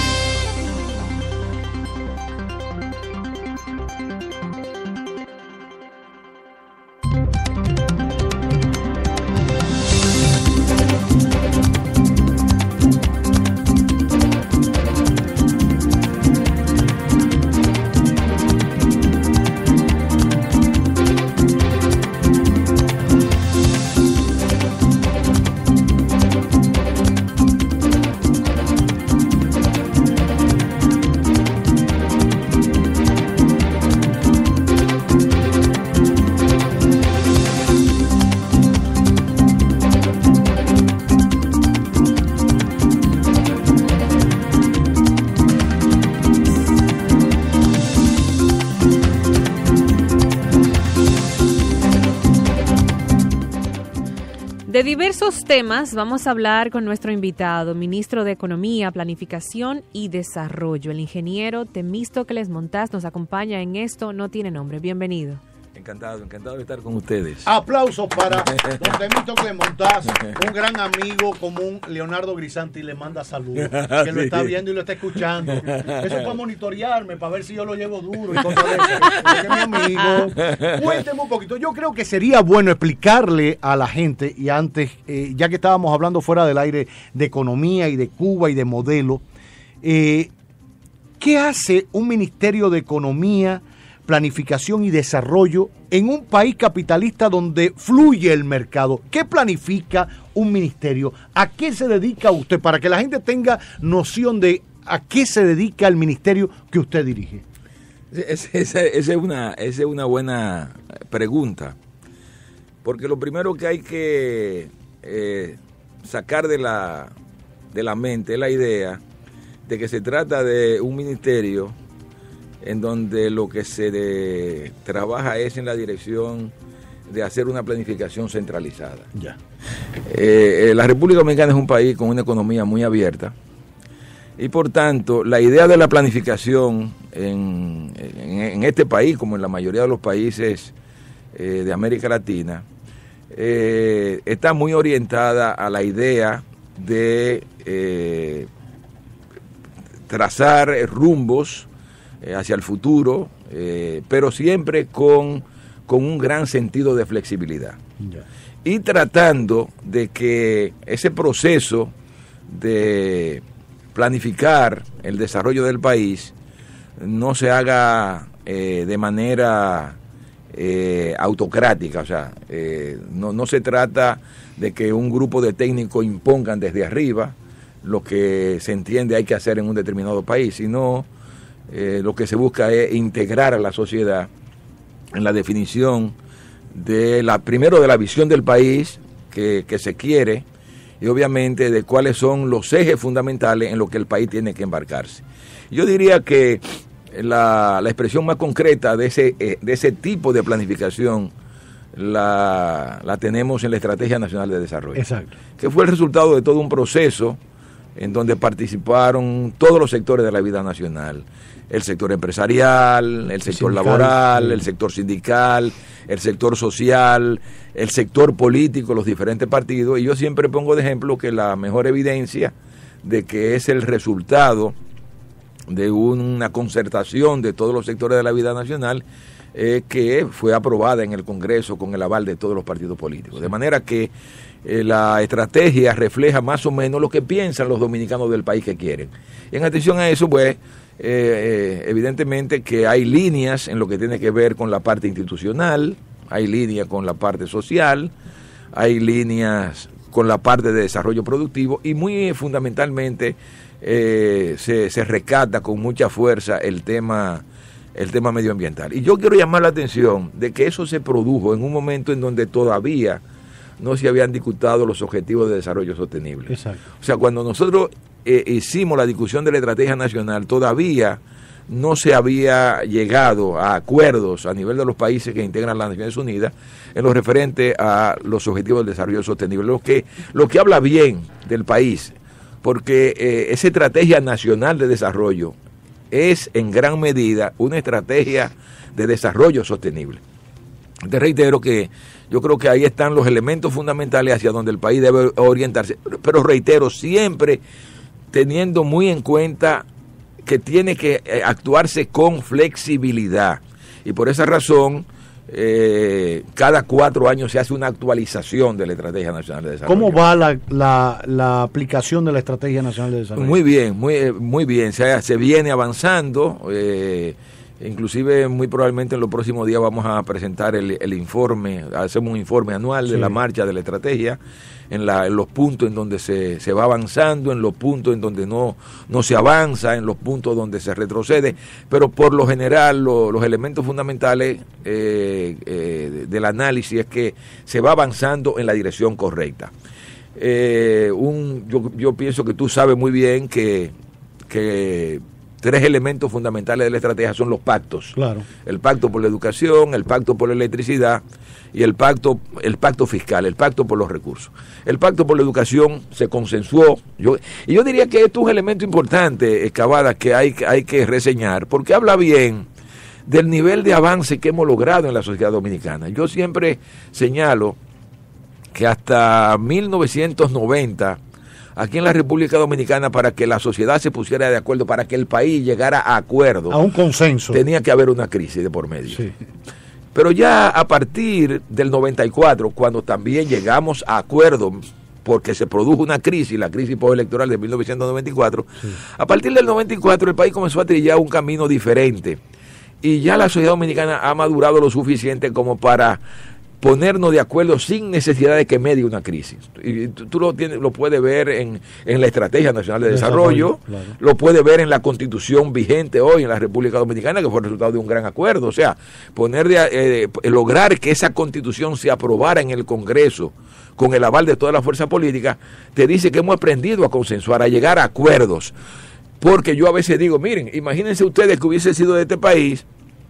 De diversos temas vamos a hablar con nuestro invitado, ministro de Economía, Planificación y Desarrollo, el ingeniero Temístocles Montaz, nos acompaña en Esto no tiene nombre. Bienvenido. Encantado, encantado de estar con ustedes. Aplausos para don Temístocles Montaz, un gran amigo común. Leonardo Grisanti le manda saludos, que lo está viendo y lo está escuchando. Eso es para monitorearme, para ver si yo lo llevo duro y cosas de eso. Es mi amigo. Cuénteme un poquito. Yo creo que sería bueno explicarle a la gente, y antes, eh, ya que estábamos hablando fuera del aire de economía y de Cuba y de modelo, eh, ¿qué hace un Ministerio de Economía, Planificación y Desarrollo en un país capitalista donde fluye el mercado? ¿Qué planifica un ministerio? ¿A qué se dedica usted? Para que la gente tenga noción de a qué se dedica el ministerio que usted dirige. Esa, esa, esa es una, esa es una buena pregunta, porque lo primero que hay que eh, sacar de la, de la mente es la idea de que se trata de un ministerio en donde lo que se de, trabaja es en la dirección de hacer una planificación centralizada. Ya. Eh, eh, la República Dominicana es un país con una economía muy abierta y por tanto la idea de la planificación en, en, en este país, como en la mayoría de los países eh, de América Latina, eh, está muy orientada a la idea de eh, trazar rumbos hacia el futuro, eh, pero siempre con, con un gran sentido de flexibilidad. Yeah. Y tratando de que ese proceso de planificar el desarrollo del país no se haga eh, de manera eh, autocrática, o sea, eh, no, no se trata de que un grupo de técnicos impongan desde arriba lo que se entiende hay que hacer en un determinado país, sino Eh, lo que se busca es integrar a la sociedad en la definición de la, primero de la visión del país que, que se quiere, y obviamente de cuáles son los ejes fundamentales en los que el país tiene que embarcarse. Yo diría que la, la expresión más concreta de ese, de ese tipo de planificación la, la tenemos en la Estrategia Nacional de Desarrollo. Exacto. Que fue el resultado de todo un proceso en donde participaron todos los sectores de la vida nacional. El sector empresarial, el sector sindical, laboral, sí. el sector sindical, el sector social, el sector político, los diferentes partidos. Y yo siempre pongo de ejemplo que la mejor evidencia de que es el resultado de una concertación de todos los sectores de la vida nacional eh, que fue aprobada en el Congreso con el aval de todos los partidos políticos. De manera que eh, la estrategia refleja más o menos lo que piensan los dominicanos del país que quieren. Y en adición a eso, pues, Eh, eh, evidentemente que hay líneas en lo que tiene que ver con la parte institucional, hay líneas con la parte social, hay líneas con la parte de desarrollo productivo y muy fundamentalmente eh, se, se rescata con mucha fuerza el tema, el tema medioambiental. Y yo quiero llamar la atención de que eso se produjo en un momento en donde todavía no se habían discutido los objetivos de desarrollo sostenible. Exacto. O sea, cuando nosotros eh, hicimos la discusión de la estrategia nacional, todavía no se había llegado a acuerdos a nivel de los países que integran las Naciones Unidas en lo referente a los objetivos del desarrollo sostenible, lo que, lo que habla bien del país, porque eh, esa estrategia nacional de desarrollo es en gran medida una estrategia de desarrollo sostenible. Te reitero que yo creo que ahí están los elementos fundamentales hacia donde el país debe orientarse, pero reitero, siempre teniendo muy en cuenta que tiene que actuarse con flexibilidad, y por esa razón eh, cada cuatro años se hace una actualización de la Estrategia Nacional de Desarrollo. ¿Cómo va la, la, la aplicación de la Estrategia Nacional de Desarrollo? Muy bien, muy, muy bien, se, se viene avanzando. eh, Inclusive muy probablemente en los próximos días vamos a presentar el, el informe, hacemos un informe anual de sí. la marcha de la estrategia, en, la, en los puntos en donde se, se va avanzando, en los puntos en donde no, no se avanza, en los puntos donde se retrocede, pero por lo general lo, los elementos fundamentales eh, eh, del análisis es que se va avanzando en la dirección correcta. Eh, un, yo, yo pienso que tú sabes muy bien que... que tres elementos fundamentales de la estrategia son los pactos. Claro. El pacto por la educación, el pacto por la electricidad y el pacto, el pacto fiscal, el pacto por los recursos. El pacto por la educación se consensuó. Yo, y yo diría que esto es un elemento importante, Cavada, que hay, hay que reseñar, porque habla bien del nivel de avance que hemos logrado en la sociedad dominicana. Yo siempre señalo que hasta mil novecientos noventa, aquí en la República Dominicana, para que la sociedad se pusiera de acuerdo, para que el país llegara a acuerdo, a un consenso, tenía que haber una crisis de por medio. Sí. Pero ya a partir del noventa y cuatro, cuando también llegamos a acuerdo, porque se produjo una crisis, la crisis postelectoral de mil novecientos noventa y cuatro, sí. a partir del noventa y cuatro el país comenzó a trillar un camino diferente, y ya la sociedad dominicana ha madurado lo suficiente como para ponernos de acuerdo sin necesidad de que medie una crisis. Y tú, tú lo, tienes, lo puedes ver en, en la Estrategia Nacional de Desarrollo, Desarrollo claro. lo puedes ver en la Constitución vigente hoy en la República Dominicana, que fue el resultado de un gran acuerdo. O sea, poner de, eh, lograr que esa Constitución se aprobara en el Congreso con el aval de todas las fuerzas políticas, te dice que hemos aprendido a consensuar, a llegar a acuerdos. Porque yo a veces digo, miren, imagínense ustedes que hubiese sido de este país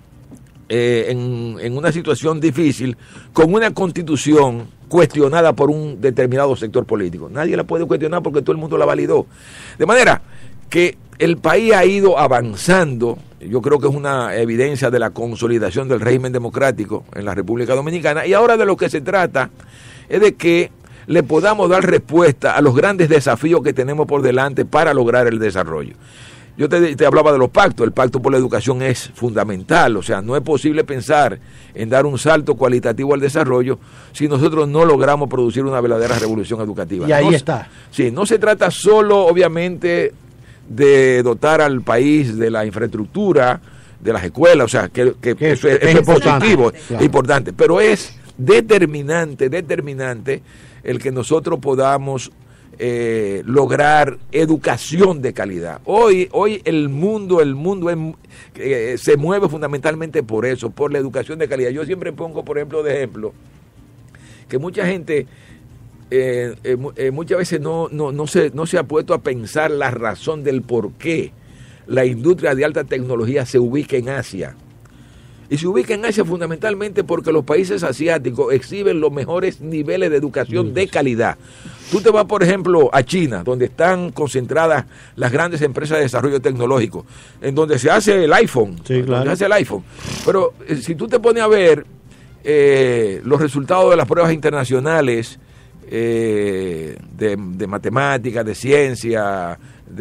Eh, en, en una situación difícil, con una constitución cuestionada por un determinado sector político. Nadie la puede cuestionar porque todo el mundo la validó. De manera que el país ha ido avanzando. Yo creo que es una evidencia de la consolidación del régimen democrático en la República Dominicana, y ahora de lo que se trata es de que le podamos dar respuesta a los grandes desafíos que tenemos por delante para lograr el desarrollo. Yo te, te hablaba de los pactos. El pacto por la educación es fundamental. O sea, no es posible pensar en dar un salto cualitativo al desarrollo si nosotros no logramos producir una verdadera revolución educativa. Y ahí no, está. Sí, no se trata solo, obviamente, de dotar al país de la infraestructura, de las escuelas, o sea, que, que, que eso es, es, es positivo, claro. es importante, pero es determinante, determinante el que nosotros podamos eh, lograr educación de calidad. Hoy, hoy el mundo, el mundo es, eh, se mueve fundamentalmente por eso, por la educación de calidad. Yo siempre pongo, por ejemplo, de ejemplo, que mucha gente eh, eh, eh, muchas veces no, no, no, se, no se ha puesto a pensar la razón del por qué la industria de alta tecnología se ubica en Asia. Y se ubica en Asia fundamentalmente porque los países asiáticos exhiben los mejores niveles de educación de calidad. Tú te vas, por ejemplo, a China, donde están concentradas las grandes empresas de desarrollo tecnológico, en donde se hace el iPhone. Sí, claro. Se hace el iPhone. Pero eh, si tú te pones a ver eh, los resultados de las pruebas internacionales eh, de, de matemáticas, de ciencia,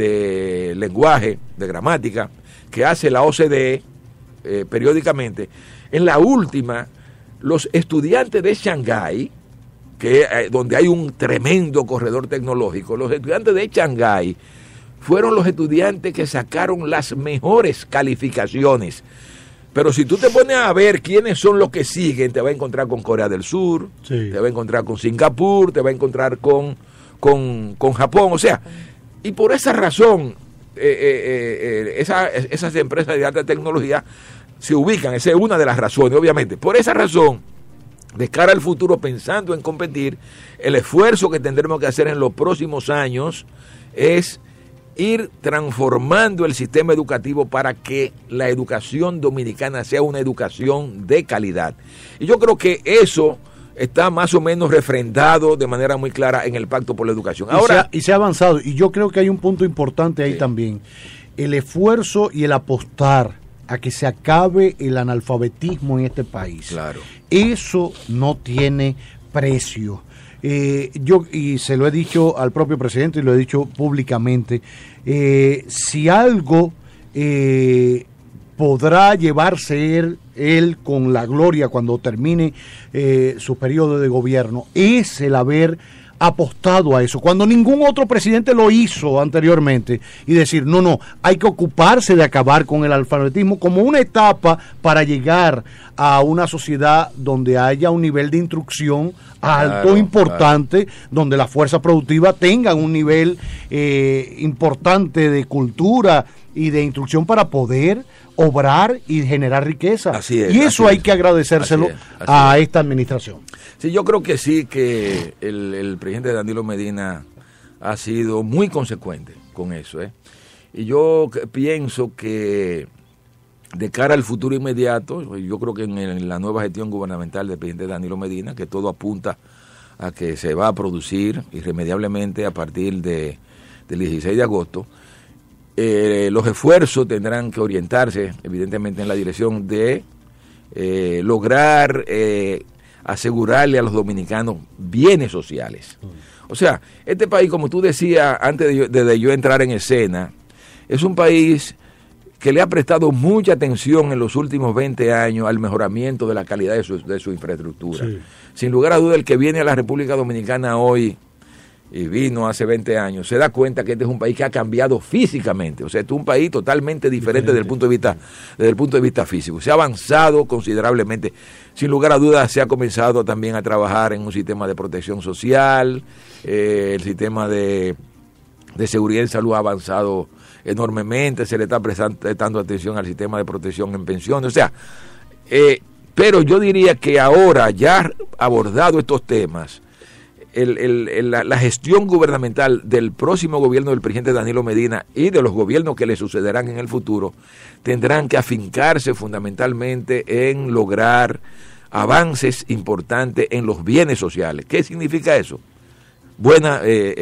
de lenguaje, de gramática, que hace la O C D E, Eh, periódicamente, en la última, los estudiantes de Shanghái, que eh, donde hay un tremendo corredor tecnológico, los estudiantes de Shanghái fueron los estudiantes que sacaron las mejores calificaciones. Pero si tú te pones a ver quiénes son los que siguen, te vas a encontrar con Corea del Sur, sí. te vas a encontrar con Singapur, te vas a encontrar con, con, con Japón, o sea, y por esa razón Eh, eh, eh, esa, esas empresas de alta tecnología se ubican, esa es una de las razones, obviamente. Por esa razón, de cara al futuro, pensando en competir, el esfuerzo que tendremos que hacer en los próximos años es ir transformando el sistema educativo para que la educación dominicana sea una educación de calidad. Y yo creo que eso está más o menos refrendado de manera muy clara en el Pacto por la Educación. Ahora, y, se ha, y se ha avanzado, y yo creo que hay un punto importante ahí sí. también, el esfuerzo y el apostar a que se acabe el analfabetismo en este país. Claro. Eso no tiene precio. Eh, yo, y se lo he dicho al propio presidente y lo he dicho públicamente, eh, si algo eh, podrá llevarse él, él con la gloria cuando termine eh, su periodo de gobierno, es el haber apostado a eso, cuando ningún otro presidente lo hizo anteriormente, y decir, no, no, hay que ocuparse de acabar con el analfabetismo como una etapa para llegar a una sociedad donde haya un nivel de instrucción alto, claro, importante, claro. donde la fuerza productiva tenga un nivel eh, importante de cultura y de instrucción para poder obrar y generar riqueza. Así es, y eso hay es. que agradecérselo así es, así a es. esta administración. Sí, yo creo que sí, que el, el presidente Danilo Medina ha sido muy consecuente con eso. ¿eh? Y yo pienso que de cara al futuro inmediato, yo creo que en, en la nueva gestión gubernamental del presidente Danilo Medina, que todo apunta a que se va a producir irremediablemente a partir de, del dieciséis de agosto, Eh, los esfuerzos tendrán que orientarse evidentemente en la dirección de eh, lograr eh, asegurarle a los dominicanos bienes sociales. O sea, este país, como tú decías antes de yo, de yo entrar en escena, es un país que le ha prestado mucha atención en los últimos veinte años al mejoramiento de la calidad de su, de su infraestructura. Sí. Sin lugar a duda, el que viene a la República Dominicana hoy y vino hace veinte años, se da cuenta que este es un país que ha cambiado físicamente. O sea, este es un país totalmente diferente, diferente. Desde el punto de vista, desde el punto de vista físico. Se ha avanzado considerablemente. Sin lugar a dudas, se ha comenzado también a trabajar en un sistema de protección social, eh, el sistema de, de seguridad y salud ha avanzado enormemente, se le está prestando atención al sistema de protección en pensiones. O sea, eh, pero yo diría que ahora, ya abordado estos temas, El, el, el, la, la gestión gubernamental del próximo gobierno del presidente Danilo Medina y de los gobiernos que le sucederán en el futuro tendrán que afincarse fundamentalmente en lograr avances importantes en los bienes sociales. ¿Qué significa eso? Buena eh,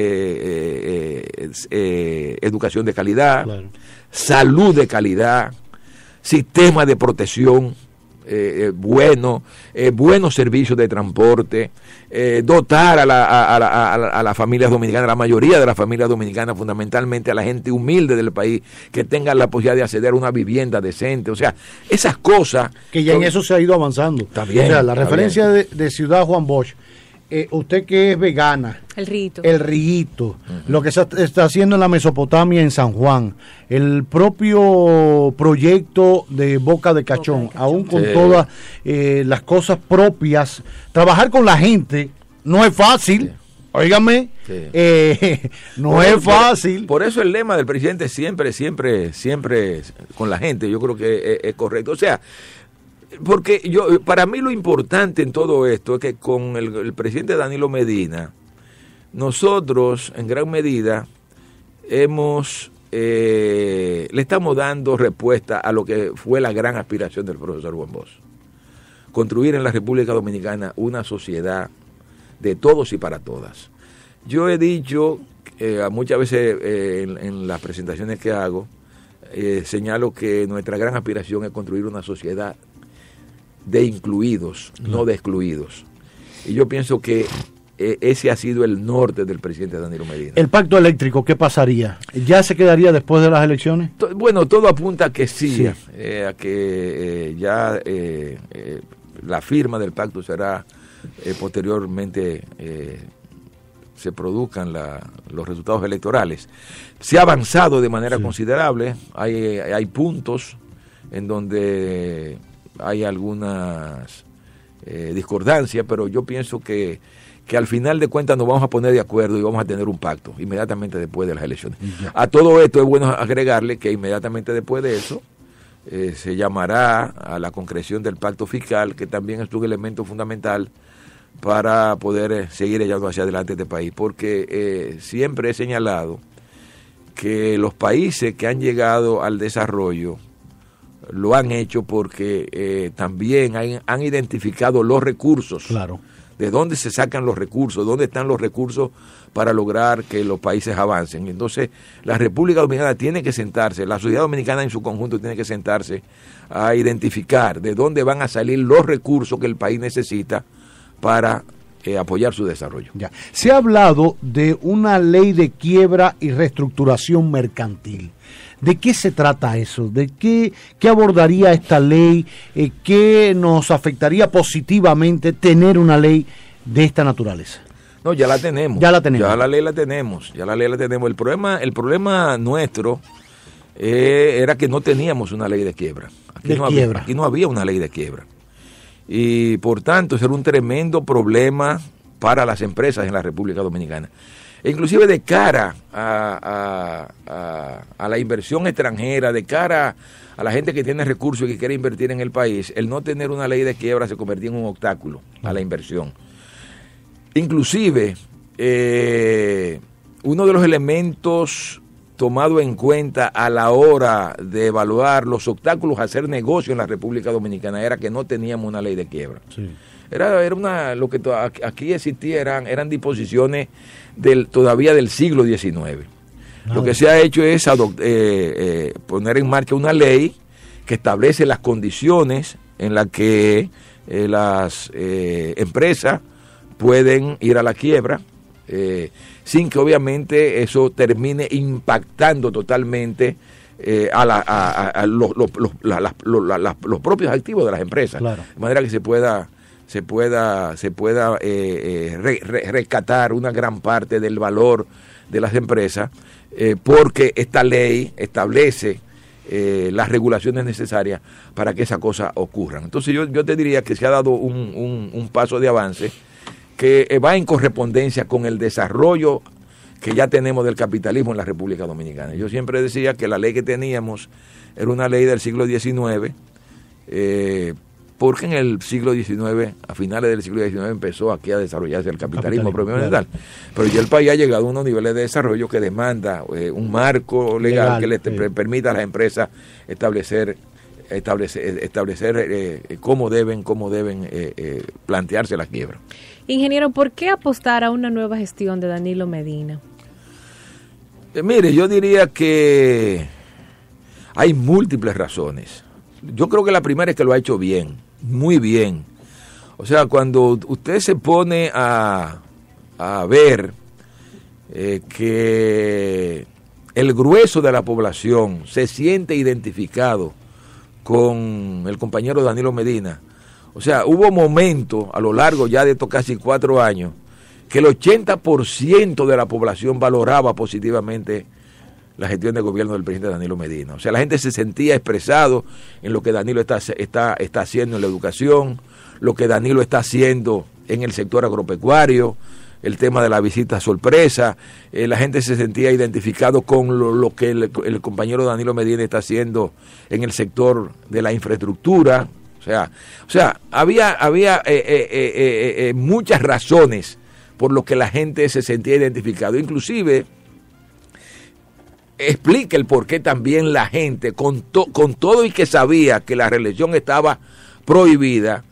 eh, eh, eh, educación de calidad, claro. salud de calidad, sistema de protección Eh, eh, bueno, eh, buenos servicios de transporte, eh, dotar a la, a, a, a, a las familias dominicanas, a la mayoría de las familias dominicanas, fundamentalmente a la gente humilde del país, que tengan la posibilidad de acceder a una vivienda decente. O sea, esas cosas... Que ya son, en eso se ha ido avanzando. También, o sea, la referencia de, de Ciudad Juan Bosch, eh, usted que es vegana... El rito. El rito. Uh-huh. Lo que se está haciendo en la Mesopotamia, en San Juan. El propio proyecto de Boca de Cachón, Boca de Cachón. aún con sí. todas eh, las cosas propias. Trabajar con la gente no es fácil. Sí. Óigame, sí. eh, no por, es fácil. Por eso el lema del presidente siempre, siempre, siempre con la gente, yo creo que es, es correcto. O sea, porque yo, para mí lo importante en todo esto es que con el, el presidente Danilo Medina, nosotros en gran medida hemos, eh, le estamos dando respuesta a lo que fue la gran aspiración del profesor Juan Bosch. Construir en la República Dominicana una sociedad de todos y para todas. Yo he dicho, eh, muchas veces eh, en, en las presentaciones que hago, eh, señalo que nuestra gran aspiración es construir una sociedad de incluidos, no, no de excluidos. Y yo pienso que eh, ese ha sido el norte del presidente Danilo Medina. ¿El pacto eléctrico qué pasaría? ¿Ya se quedaría después de las elecciones? To- bueno, todo apunta a que sí, sí. Eh, a que eh, ya eh, eh, la firma del pacto será... Eh, posteriormente eh, se produzcan la, los resultados electorales. Se ha avanzado de manera sí. considerable, hay, hay puntos en donde hay algunas eh, discordancias, pero yo pienso que, que al final de cuentas nos vamos a poner de acuerdo y vamos a tener un pacto inmediatamente después de las elecciones. Ya. A todo esto es bueno agregarle que inmediatamente después de eso eh, se llamará a la concreción del pacto fiscal, que también es un elemento fundamental para poder eh, seguir echando hacia adelante este país, porque eh, siempre he señalado que los países que han llegado al desarrollo lo han hecho porque eh, también han, han identificado los recursos, claro. de dónde se sacan los recursos, dónde están los recursos para lograr que los países avancen. Entonces, la República Dominicana tiene que sentarse, la sociedad dominicana en su conjunto tiene que sentarse a identificar de dónde van a salir los recursos que el país necesita para eh, apoyar su desarrollo. Ya. Se ha hablado de una ley de quiebra y reestructuración mercantil. ¿De qué se trata eso? ¿De qué, qué abordaría esta ley? Eh, ¿Qué nos afectaría positivamente tener una ley de esta naturaleza? No, ya la tenemos. Ya la tenemos. Ya la ley la tenemos. Ya la ley la tenemos. El problema, el problema nuestro eh, era que no teníamos una ley de quiebra. Aquí, de no quiebra. Había, aquí no había una ley de quiebra. Y por tanto, eso era un tremendo problema para las empresas en la República Dominicana. E inclusive de cara a, a, a, a la inversión extranjera, de cara a la gente que tiene recursos y que quiere invertir en el país, el no tener una ley de quiebra se convertía en un obstáculo a la inversión. Inclusive, eh, uno de los elementos tomado en cuenta a la hora de evaluar los obstáculos a hacer negocio en la República Dominicana era que no teníamos una ley de quiebra. Sí. Era, era una, lo que to, aquí existieran, eran disposiciones del, todavía del siglo diecinueve. Ah, lo que se ha hecho es adopt, eh, eh, poner en marcha una ley que establece las condiciones en las que eh, las eh, empresas pueden ir a la quiebra, eh, sin que obviamente eso termine impactando totalmente eh, a, la, a, a, a los, los, los, la, la, los, la, los propios activos de las empresas, claro. De manera que se pueda se pueda se pueda eh, eh, re, re, rescatar una gran parte del valor de las empresas, eh, porque esta ley establece eh, las regulaciones necesarias para que esas cosas ocurran. Entonces yo, yo te diría que se ha dado un, un, un paso de avance que va en correspondencia con el desarrollo que ya tenemos del capitalismo en la República Dominicana. Yo siempre decía que la ley que teníamos era una ley del siglo diecinueve, eh, porque en el siglo diecinueve, a finales del siglo diecinueve, empezó aquí a desarrollarse el capitalismo, capitalismo propiamente tal. Pero ya el país ha llegado a unos niveles de desarrollo que demanda eh, un marco legal, legal que le sí. te, permita a las empresas establecer establecer, establecer eh, cómo deben, cómo deben eh, eh, plantearse la quiebra. Ingeniero, ¿por qué apostar a una nueva gestión de Danilo Medina? Eh, mire, yo diría que hay múltiples razones. Yo creo que la primera es que lo ha hecho bien, muy bien. O sea, cuando usted se pone a, a ver eh, que el grueso de la población se siente identificado con el compañero Danilo Medina, o sea, hubo momentos a lo largo ya de estos casi cuatro años que el ochenta por ciento de la población valoraba positivamente la gestión de gobierno del presidente Danilo Medina. O sea, la gente se sentía expresado en lo que Danilo está, está, está haciendo en la educación, lo que Danilo está haciendo en el sector agropecuario, el tema de la visita sorpresa, eh, la gente se sentía identificado con lo, lo que el, el compañero Danilo Medina está haciendo en el sector de la infraestructura. O sea, o sea había, había eh, eh, eh, eh, muchas razones por lo que la gente se sentía identificado. Inclusive, explica el por qué también la gente, con, to, con todo y que sabía que la reelección estaba prohibida,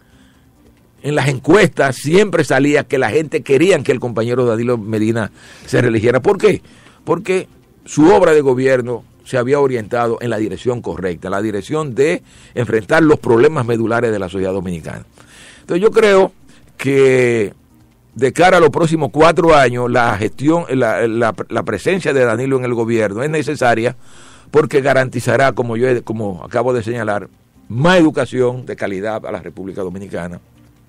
en las encuestas siempre salía que la gente quería que el compañero Danilo Medina se reeligiera. ¿Por qué? Porque su obra de gobierno se había orientado en la dirección correcta, la dirección de enfrentar los problemas medulares de la sociedad dominicana. Entonces yo creo que de cara a los próximos cuatro años, la gestión, la, la, la presencia de Danilo en el gobierno es necesaria porque garantizará, como yo como acabo de señalar, más educación de calidad a la República Dominicana,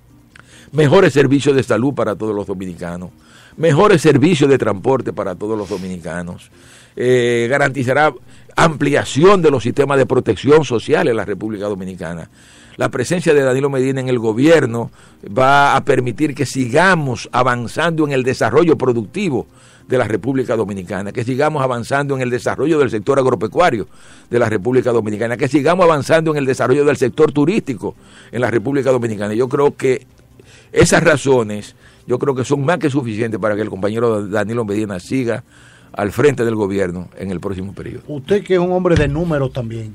mejores servicios de salud para todos los dominicanos, mejores servicios de transporte para todos los dominicanos, eh, garantizará ampliación de los sistemas de protección social en la República Dominicana. La presencia de Danilo Medina en el gobierno va a permitir que sigamos avanzando en el desarrollo productivo de la República Dominicana, que sigamos avanzando en el desarrollo del sector agropecuario de la República Dominicana, que sigamos avanzando en el desarrollo del sector turístico en la República Dominicana. Yo creo que esas razones, yo creo que son más que suficientes para que el compañero Danilo Medina siga al frente del gobierno en el próximo periodo. Usted, que es un hombre de números también,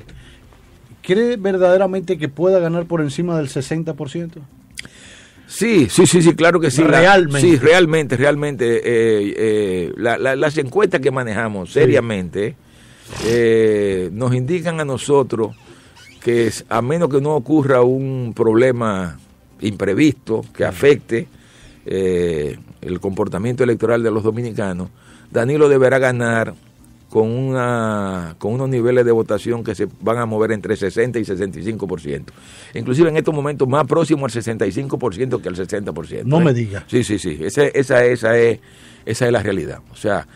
¿cree verdaderamente que pueda ganar por encima del sesenta por ciento? Sí, sí, sí, sí, claro que sí. Realmente. La, sí, realmente, realmente. Eh, eh, la, la, las encuestas que manejamos seriamente eh, nos indican a nosotros que a menos que no ocurra un problema imprevisto que afecte eh, el comportamiento electoral de los dominicanos, Danilo deberá ganar con una con unos niveles de votación que se van a mover entre sesenta y sesenta y cinco por ciento. Inclusive en estos momentos más próximo al sesenta y cinco por ciento que al sesenta por ciento. No ¿eh? me diga. Sí, sí, sí. Esa, esa, esa, es, esa es la realidad. O sea,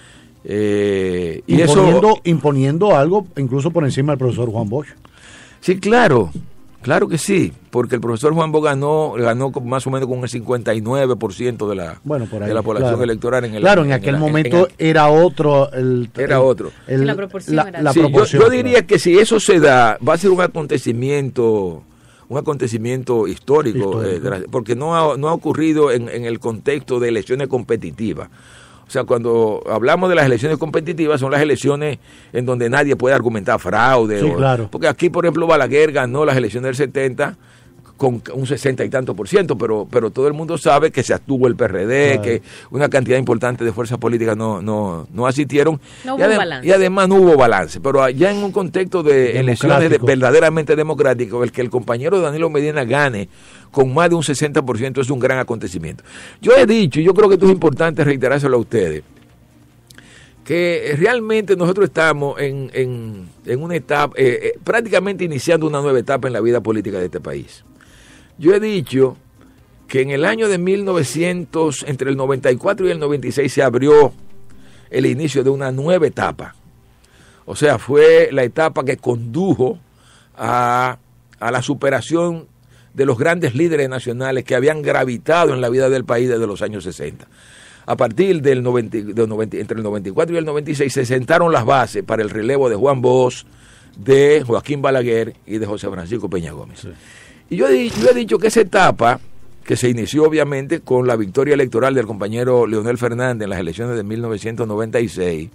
eh, y imponiendo, eso, imponiendo algo incluso por encima del profesor Juan Bosch. Sí, claro. Claro que sí, porque el profesor Juan Bosch ganó, ganó más o menos con el cincuenta y nueve por ciento de la, bueno, por ahí, de la población claro. electoral. En el, claro, en, en aquel el, momento en, era otro. El, era el, otro. El, la proporción. La, era la sí, proporción yo, yo diría claro. que si eso se da, va a ser un acontecimiento un acontecimiento histórico, histórico. Eh, porque no ha, no ha ocurrido en, en el contexto de elecciones competitivas. O sea, cuando hablamos de las elecciones competitivas, son las elecciones en donde nadie puede argumentar fraude. Sí, o, claro. Porque aquí, por ejemplo, Balaguer ganó las elecciones del setenta con un sesenta y tanto por ciento, pero pero todo el mundo sabe que se abstuvo el P R D, claro. que una cantidad importante de fuerzas políticas no no no asistieron. No hubo y, adem balance. y además no hubo balance. Pero allá en un contexto de elecciones de, verdaderamente democráticos, el que el compañero Danilo Medina gane con más de un sesenta por ciento es un gran acontecimiento. Yo he dicho, y yo creo que esto es importante reiterárselo a ustedes, que realmente nosotros estamos en, en, en una etapa, eh, eh, prácticamente iniciando una nueva etapa en la vida política de este país. Yo he dicho que en el año de mil novecientos, entre el noventa y cuatro y el noventa y seis, se abrió el inicio de una nueva etapa. O sea, fue la etapa que condujo a, a la superación de los grandes líderes nacionales que habían gravitado en la vida del país desde los años sesenta. A partir del noventa, del noventa, entre el noventa y cuatro y el noventa y seis se sentaron las bases para el relevo de Juan Bosch, de Joaquín Balaguer y de José Francisco Peña Gómez. Sí. Y yo he, yo he dicho que esa etapa, que se inició obviamente con la victoria electoral del compañero Leonel Fernández en las elecciones de mil novecientos noventa y seis,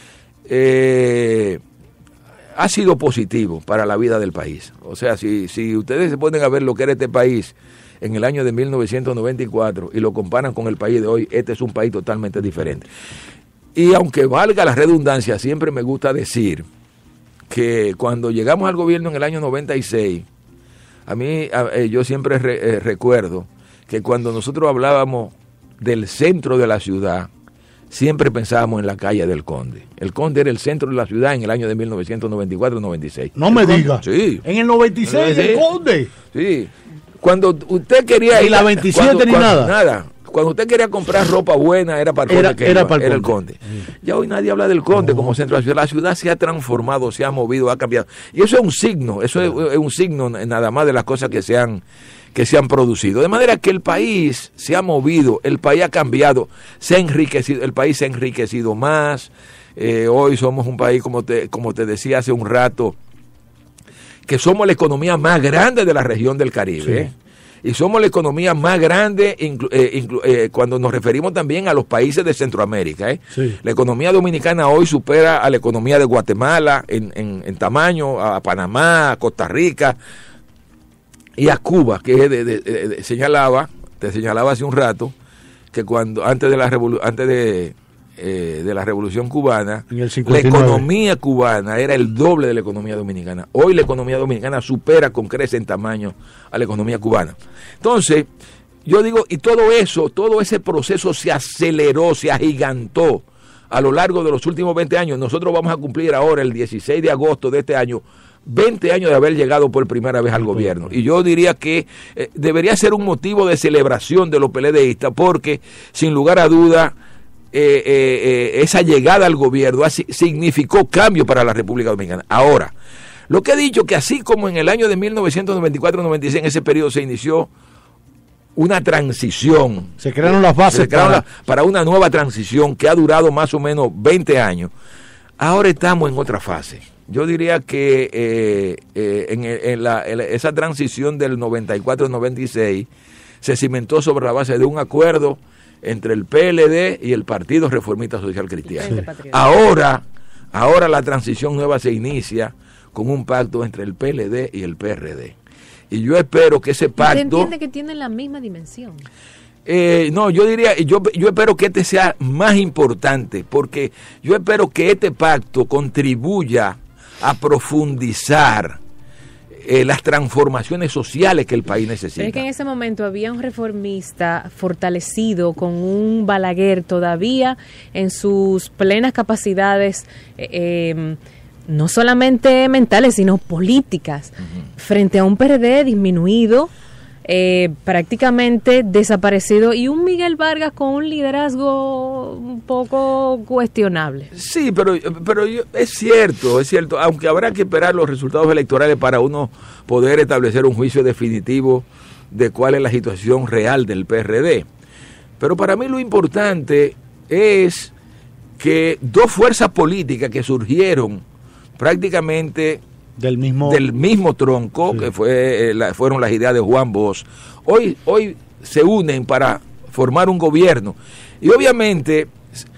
eh, ha sido positivo para la vida del país. O sea, si, si ustedes se ponen a ver lo que era este país en el año de mil novecientos noventa y cuatro y lo comparan con el país de hoy, este es un país totalmente diferente. Y aunque valga la redundancia, siempre me gusta decir que cuando llegamos al gobierno en el año noventa y seis, a mí, a, yo siempre re, eh, recuerdo que cuando nosotros hablábamos del centro de la ciudad, siempre pensábamos en la calle del Conde. El Conde era el centro de la ciudad en el año de mil novecientos noventa y cuatro noventa y seis. No me diga. Sí. En el noventa y seis, el Conde. Sí. Cuando usted quería ir. Y la veintisiete cuando, ni cuando, nada. Nada. Cuando usted quería comprar ropa buena, era para el era, Conde. Que era, iba, para el era Conde. el Conde. Sí. Ya hoy nadie habla del Conde no. como centro de la ciudad. La ciudad se ha transformado, se ha movido, ha cambiado. Y eso es un signo, eso es, es un signo nada más de las cosas que se han, que se han producido. De manera que el país se ha movido, el país ha cambiado, se ha enriquecido, el país se ha enriquecido más. Eh, hoy somos un país, como te, como te decía hace un rato, que somos la economía más grande de la región del Caribe. Sí. ¿eh? Y somos la economía más grande inclu, eh, inclu, eh, cuando nos referimos también a los países de Centroamérica. ¿eh? Sí. La economía dominicana hoy supera a la economía de Guatemala en, en, en tamaño, a Panamá, a Costa Rica y a Cuba, que de, de, de, de, señalaba, te señalaba hace un rato, que cuando antes de la revolu antes de Eh, de la Revolución Cubana, la economía cubana era el doble de la economía dominicana. Hoy la economía dominicana supera con creces en tamaño a la economía cubana. Entonces, yo digo, y todo eso, todo ese proceso se aceleró, se agigantó a lo largo de los últimos veinte años. Nosotros vamos a cumplir ahora, el dieciséis de agosto de este año, veinte años de haber llegado por primera vez al gobierno. Y yo diría que eh, debería ser un motivo de celebración de los peledeístas, porque, sin lugar a duda, Eh, eh, eh, esa llegada al gobierno así, significó cambio para la República Dominicana. Ahora, lo que he dicho, que así como en el año de mil novecientos noventa y cuatro noventa y seis, en ese periodo se inició una transición. Se crearon las bases se crearon para... La, para una nueva transición que ha durado más o menos veinte años. Ahora estamos en otra fase. Yo diría que eh, eh, en, en, la, en esa transición del noventa y cuatro noventa y seis se cimentó sobre la base de un acuerdo entre el P L D y el Partido Reformista Social Cristiano. Sí. Ahora, ahora la transición nueva se inicia con un pacto entre el P L D y el P R D. Y yo espero que ese pacto... ¿Usted entiende que tienen la misma dimensión? Eh, no, yo diría, yo, yo espero que este sea más importante, porque yo espero que este pacto contribuya a profundizar Eh, las transformaciones sociales que el país necesita. Pero es que en ese momento había un reformista fortalecido con un Balaguer todavía en sus plenas capacidades, eh, eh, no solamente mentales, sino políticas, uh-huh. frente a un P R D disminuido, eh, prácticamente desaparecido, y un Miguel Vargas con un liderazgo un poco cuestionable. Sí, pero pero yo, es cierto, es cierto, aunque habrá que esperar los resultados electorales para uno poder establecer un juicio definitivo de cuál es la situación real del P R D. Pero para mí lo importante es que dos fuerzas políticas que surgieron prácticamente del mismo del mismo tronco, sí. que fue eh, la, fueron las ideas de Juan Bosch, hoy hoy se unen para formar un gobierno, y obviamente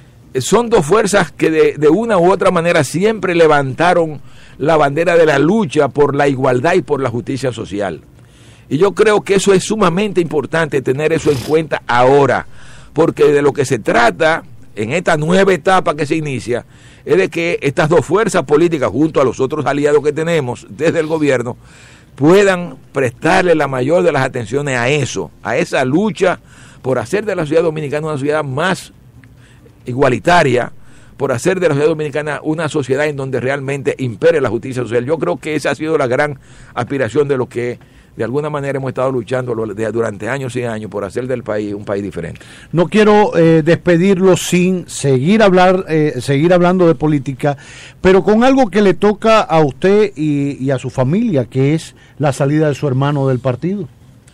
son dos fuerzas que de, de una u otra manera siempre levantaron la bandera de la lucha por la igualdad y por la justicia social, y yo creo que eso es sumamente importante, tener eso en cuenta ahora, porque de lo que se trata en esta nueva etapa que se inicia es de que estas dos fuerzas políticas, junto a los otros aliados que tenemos desde el gobierno, puedan prestarle la mayor de las atenciones a eso, a esa lucha por hacer de la sociedad dominicana una sociedad más igualitaria, por hacer de la sociedad dominicana una sociedad en donde realmente impere la justicia social. Yo creo que esa ha sido la gran aspiración de lo que de alguna manera hemos estado luchando durante años y años por hacer del país un país diferente. No quiero eh, despedirlo sin seguir hablar, eh, seguir hablando de política, pero con algo que le toca a usted y, y a su familia, que es la salida de su hermano del partido.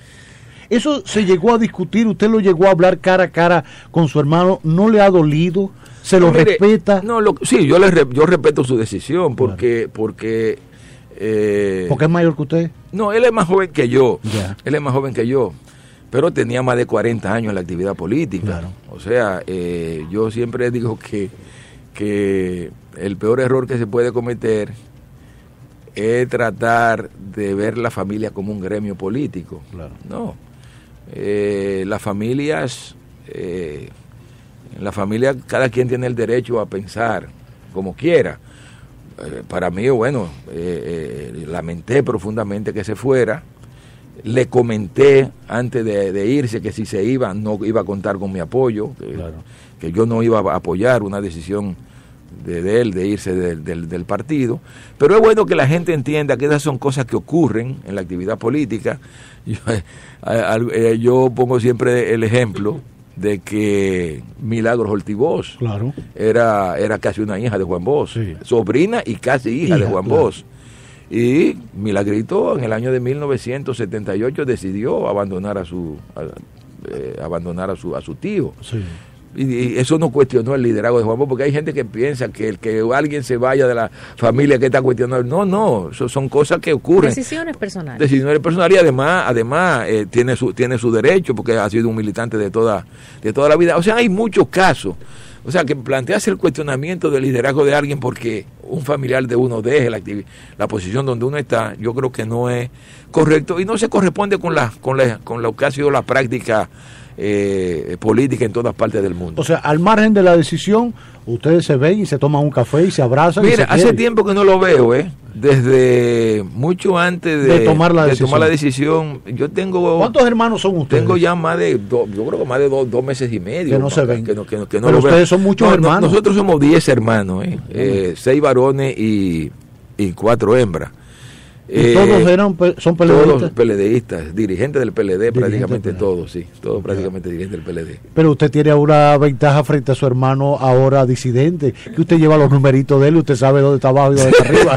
Eso se llegó a discutir, usted lo llegó a hablar cara a cara con su hermano, ¿no le ha dolido? ¿Se lo no, mire, respeta? No, lo, sí, yo le yo respeto su decisión porque claro. porque eh, ¿Porque es mayor que usted? No, él es más joven que yo. Ya. Él es más joven que yo, pero tenía más de cuarenta años en la actividad política. Claro. O sea, eh, yo siempre digo que que el peor error que se puede cometer es tratar de ver la familia como un gremio político. Claro. No. Eh, las familias, eh, en la familia cada quien tiene el derecho a pensar como quiera. Eh, para mí, bueno, eh, eh, lamenté profundamente que se fuera. Le comenté antes de, de irse que si se iba no iba a contar con mi apoyo, que, claro. que yo no iba a apoyar una decisión de, de él de irse del, del, del partido, pero es bueno que la gente entienda que esas son cosas que ocurren en la actividad política. Yo, eh, yo pongo siempre el ejemplo de que Milagros Ortiz claro. era, era casi una hija de Juan Bosch, sí. sobrina y casi hija, hija de Juan claro. Bosch. Y Milagrito en el año de mil novecientos setenta y ocho decidió abandonar a su a, eh, abandonar a su a su tío. Sí. Y, y eso no cuestionó el liderazgo de Juan Bosch, porque hay gente que piensa que el que alguien se vaya de la familia que está cuestionando. No, no, eso son cosas que ocurren. Decisiones personales. Decisiones personales y además, además eh, tiene su tiene su derecho porque ha sido un militante de toda de toda la vida. O sea, hay muchos casos. O sea, que plantearse el cuestionamiento del liderazgo de alguien porque un familiar de uno deje la, la posición donde uno está, yo creo que no es correcto y no se corresponde con la con la, con lo que ha sido la práctica eh, política en todas partes del mundo. O sea, al margen de la decisión, ustedes se ven y se toman un café y se abrazan. Mira, y se hace quieren. tiempo que no lo veo, ¿eh? Desde mucho antes de, de, tomar, la de decisión. tomar la decisión. Yo tengo... ¿Cuántos hermanos son ustedes? Tengo ya más de, do, yo creo que más de do, dos meses y medio. Que no se ven. Que no, que no, que no Pero lo ustedes veo. son muchos no, hermanos. No, nosotros somos diez hermanos, ¿eh? eh seis varones y, y cuatro hembras. ¿Y eh, todos eran, son peledeístas? Todos peledeístas, dirigentes del P L D, Dirigente prácticamente del P L D. todos, sí. Todos prácticamente dirigentes del P L D. Pero usted tiene una ventaja frente a su hermano ahora disidente, que usted lleva los numeritos de él y usted sabe dónde está abajo y dónde está arriba.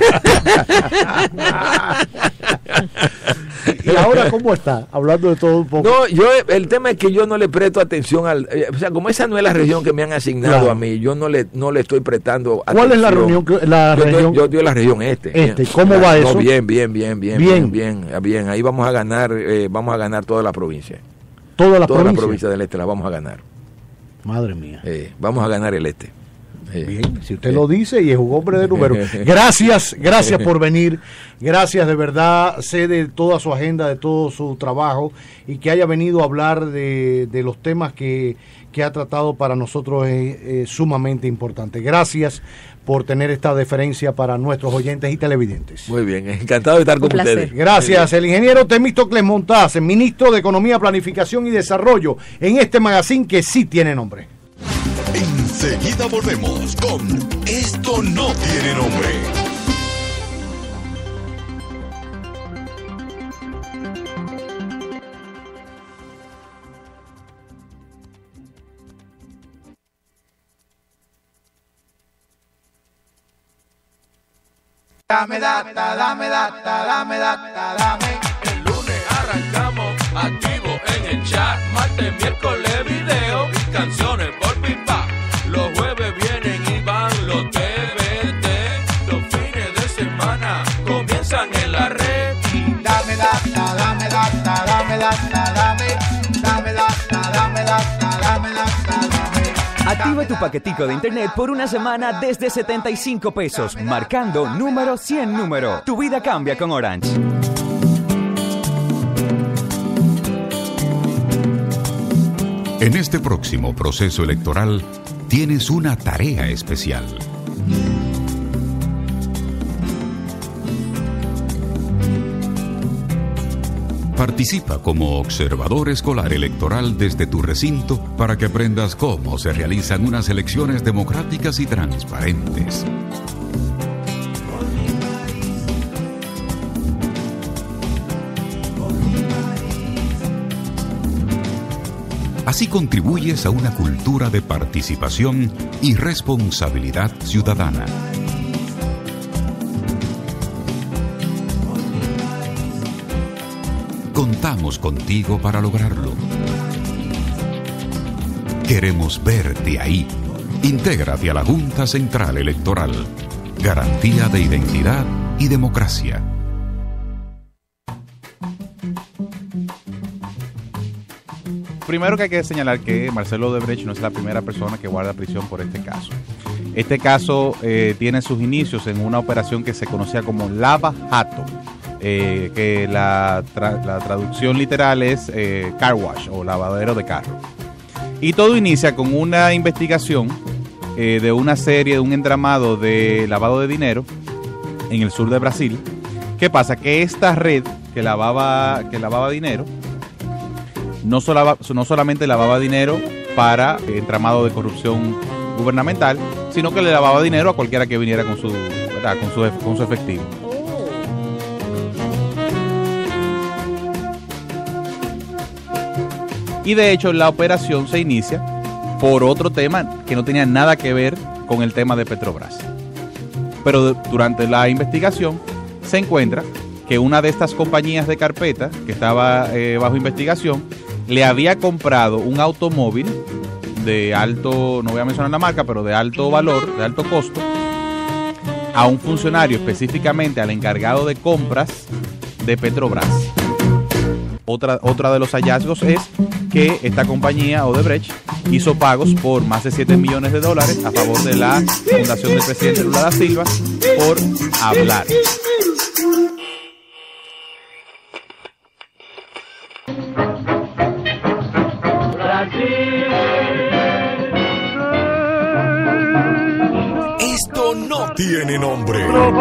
¿Y ahora cómo está? Hablando de todo un poco. No, yo el tema es que yo no le presto atención al... Eh, o sea, como esa no es la región que me han asignado Claro. a mí, yo no le no le estoy prestando atención. ¿Cuál es la reunión? que- La yo, región? estoy, yo estoy en la región este. Este, ¿cómo Ah, va no, eso? bien, bien, bien, bien, Bien. bien, bien, bien. Ahí vamos a ganar, eh, vamos a ganar toda la provincia. Toda la Toda provincia. la provincia del este la vamos a ganar. Madre mía. Eh, vamos a ganar el este. Eh. Bien, si usted lo dice y es un hombre de números. Gracias, gracias por venir. Gracias, de verdad, sé de toda su agenda, de todo su trabajo y que haya venido a hablar de, de los temas que, que ha tratado para nosotros es, es sumamente importante. Gracias por tener esta deferencia para nuestros oyentes y televidentes. Muy bien, encantado de estar con ustedes. Gracias, el ingeniero Temístocles Montaz, ministro de Economía, Planificación y Desarrollo, en este magazine que sí tiene nombre. Enseguida volvemos con Esto no tiene nombre. Dame data, dame data, dame data, dame. El lunes arrancamos activo en el chat. Martes, miércoles, video y canciones por pipa. Los jueves vienen y van los T V T. Los fines de semana comienzan en la red. Dame data, dame data, dame data, dame. Dame data, dame data, dame data, dame. Activa tu paquetico de internet por una semana desde setenta y cinco pesos, marcando número cien número. Tu vida cambia con Orange. En este próximo proceso electoral tienes una tarea especial. Participa como observador escolar electoral desde tu recinto para que aprendas cómo se realizan unas elecciones democráticas y transparentes. Así contribuyes a una cultura de participación y responsabilidad ciudadana. Contamos contigo para lograrlo. Queremos verte ahí. Intégrate a la Junta Central Electoral. Garantía de identidad y democracia. Primero que hay que señalar que Marcelo Odebrecht no es la primera persona que guarda prisión por este caso. Este caso eh, tiene sus inicios en una operación que se conocía como Lava Jato, eh, que la, tra la traducción literal es eh, car wash o lavadero de carro. Y todo inicia con una investigación eh, de una serie, de un entramado de lavado de dinero en el sur de Brasil. ¿Qué pasa? Que esta red que lavaba, que lavaba dinero No, solaba, no solamente lavaba dinero para entramado de corrupción gubernamental, sino que le lavaba dinero a cualquiera que viniera con su, ¿verdad? Con su, con su efectivo. Y de hecho la operación se inicia por otro tema que no tenía nada que ver con el tema de Petrobras. Pero durante la investigación se encuentra que una de estas compañías de carpeta que estaba eh, bajo investigación le había comprado un automóvil de alto, no voy a mencionar la marca, pero de alto valor, de alto costo, a un funcionario, específicamente al encargado de compras de Petrobras. Otra, otra de los hallazgos es que esta compañía, Odebrecht, hizo pagos por más de siete millones de dólares a favor de la fundación del presidente Lula da Silva por hablar. Esto no tiene nombre.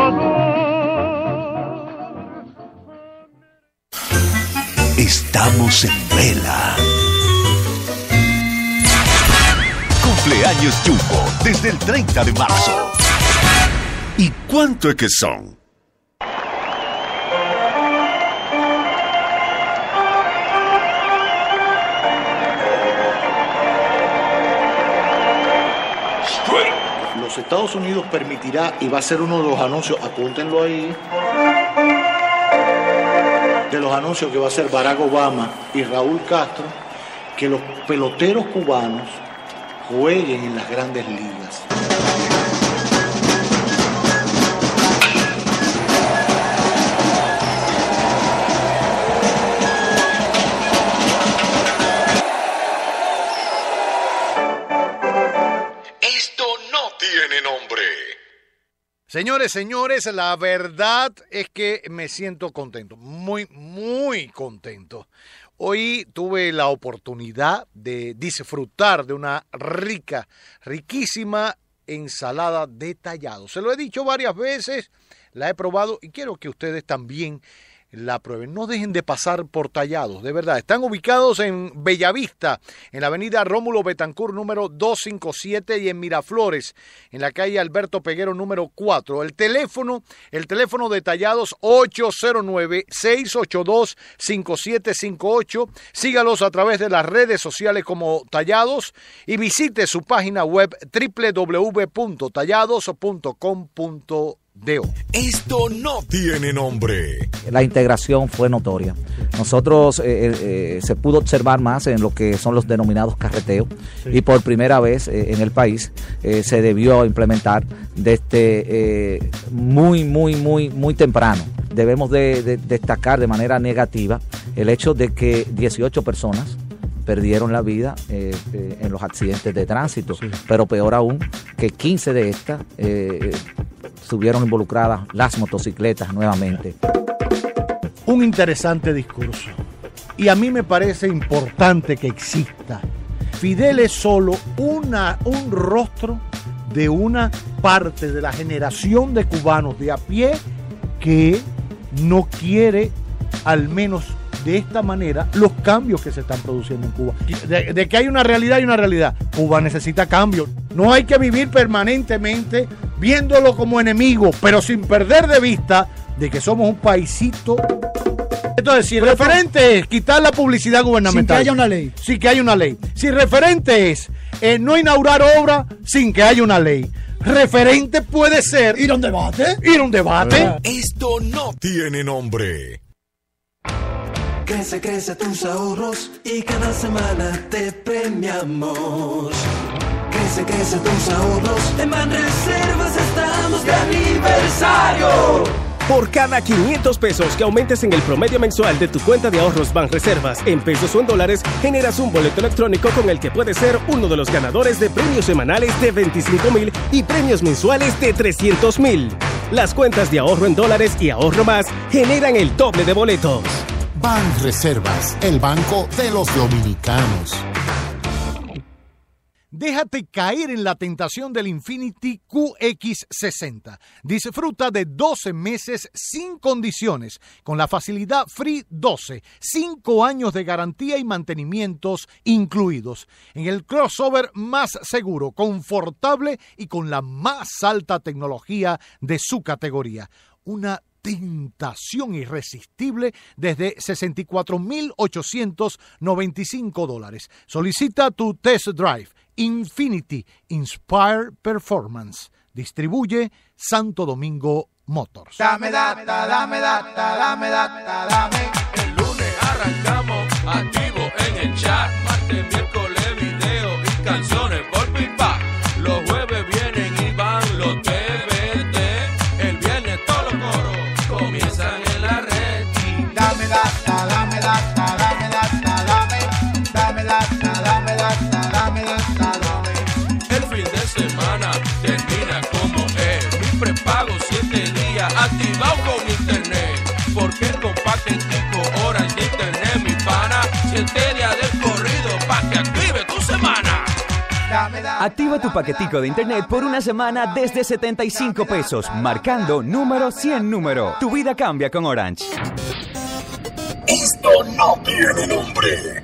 Estamos en vela. Cumpleaños Jumbo desde el treinta de marzo. ¿Y cuánto es que son? Los Estados Unidos permitirá, y va a ser uno de los anuncios, apúntenlo ahí, de los anuncios que va a hacer Barack Obama y Raúl Castro, que los peloteros cubanos jueguen en las grandes ligas. Tiene nombre. Señores, señores, la verdad es que me siento contento, muy, muy contento. Hoy tuve la oportunidad de disfrutar de una rica, riquísima ensalada de Tallados. Se lo he dicho varias veces, la he probado y quiero que ustedes también la prueben. No dejen de pasar por Tallados, de verdad. Están ubicados en Bellavista, en la avenida Rómulo Betancourt número doscientos cincuenta y siete y en Miraflores, en la calle Alberto Peguero número cuatro. El teléfono, el teléfono de Tallados ocho cero nueve, seis ocho dos, cinco siete cinco ocho. Sígalos a través de las redes sociales como Tallados y visite su página web doble u doble u doble u punto tallados punto com punto do. Esto no tiene nombre. La integración fue notoria. Nosotros eh, eh, se pudo observar más en lo que son los denominados carreteos, sí. Y por primera vez eh, en el país eh, se debió implementar desde eh, muy, muy, muy, muy temprano. Debemos de, de destacar de manera negativa el hecho de que dieciocho personas perdieron la vida eh, eh, en los accidentes de tránsito, sí. Pero peor aún que quince de estas eh, estuvieron involucradas las motocicletas nuevamente. Un interesante discurso. Y a mí me parece importante que exista. Fidel es solo una, un rostro de una parte de la generación de cubanos de a pie que no quiere, al menos de esta manera, los cambios que se están produciendo en Cuba. De, de que hay una realidad, hay una realidad. Cuba necesita cambios. No hay que vivir permanentemente viéndolo como enemigo, pero sin perder de vista de que somos un paisito. Entonces, si el referente es quitar la publicidad gubernamental, sin que haya una ley, sin que haya una ley. Si el referente es eh, no inaugurar obra sin que haya una ley. Referente puede ser ir a un debate, ir a un debate. Esto no tiene nombre. Crece, crece tus ahorros y cada semana te premiamos. Crece, crece tus ahorros, en Banreservas estamos de aniversario. Por cada quinientos pesos que aumentes en el promedio mensual de tu cuenta de ahorros Banreservas en pesos o en dólares, generas un boleto electrónico con el que puedes ser uno de los ganadores de premios semanales de veinticinco mil y premios mensuales de trescientos mil. Las cuentas de ahorro en dólares y ahorro más generan el doble de boletos. Banreservas, el banco de los dominicanos. Déjate caer en la tentación del Infiniti Q X sesenta. Disfruta de doce meses sin condiciones, con la facilidad Free doce, cinco años de garantía y mantenimientos incluidos, en el crossover más seguro, confortable y con la más alta tecnología de su categoría. Una tentación irresistible desde sesenta y cuatro mil ochocientos noventa y cinco dólares. Solicita tu test drive. Infiniti Inspire Performance. Distribuye Santo Domingo Motors. Dame data, dame data, dame data, dame. El lunes arrancamos activo en el chat. Martes, miércoles, video y canciones por pipa. Los jueves vienen y van los T V T. El viernes todos los coros comienzan en la red. Dame data, dame data, dame data, dame. Dame data, dame data, dame data, dame. El fin de semana termina como es. Mi prepago siete días activado con internet. Porque con paquetico horas de internet, mi pana. Siete días del corrido pa' que active tu semana. Dame, dame, Activa tu paquetico de internet por una semana desde setenta y cinco pesos, marcando número cien número. Tu vida cambia con Orange. Esto no tiene nombre.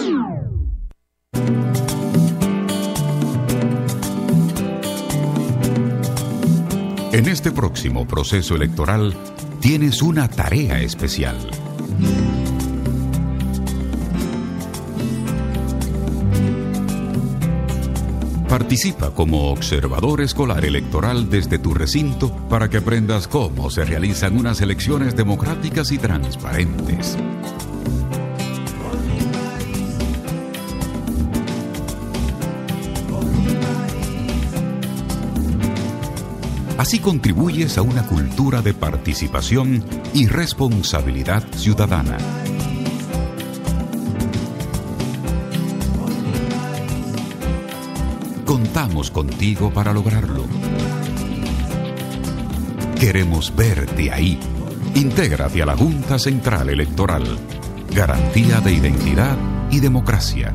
En este próximo proceso electoral tienes una tarea especial. Participa como observador escolar electoral desde tu recinto para que aprendas cómo se realizan unas elecciones democráticas y transparentes. Así contribuyes a una cultura de participación y responsabilidad ciudadana. Contamos contigo para lograrlo. Queremos verte ahí. Intégrate a la Junta Central Electoral. Garantía de identidad y democracia.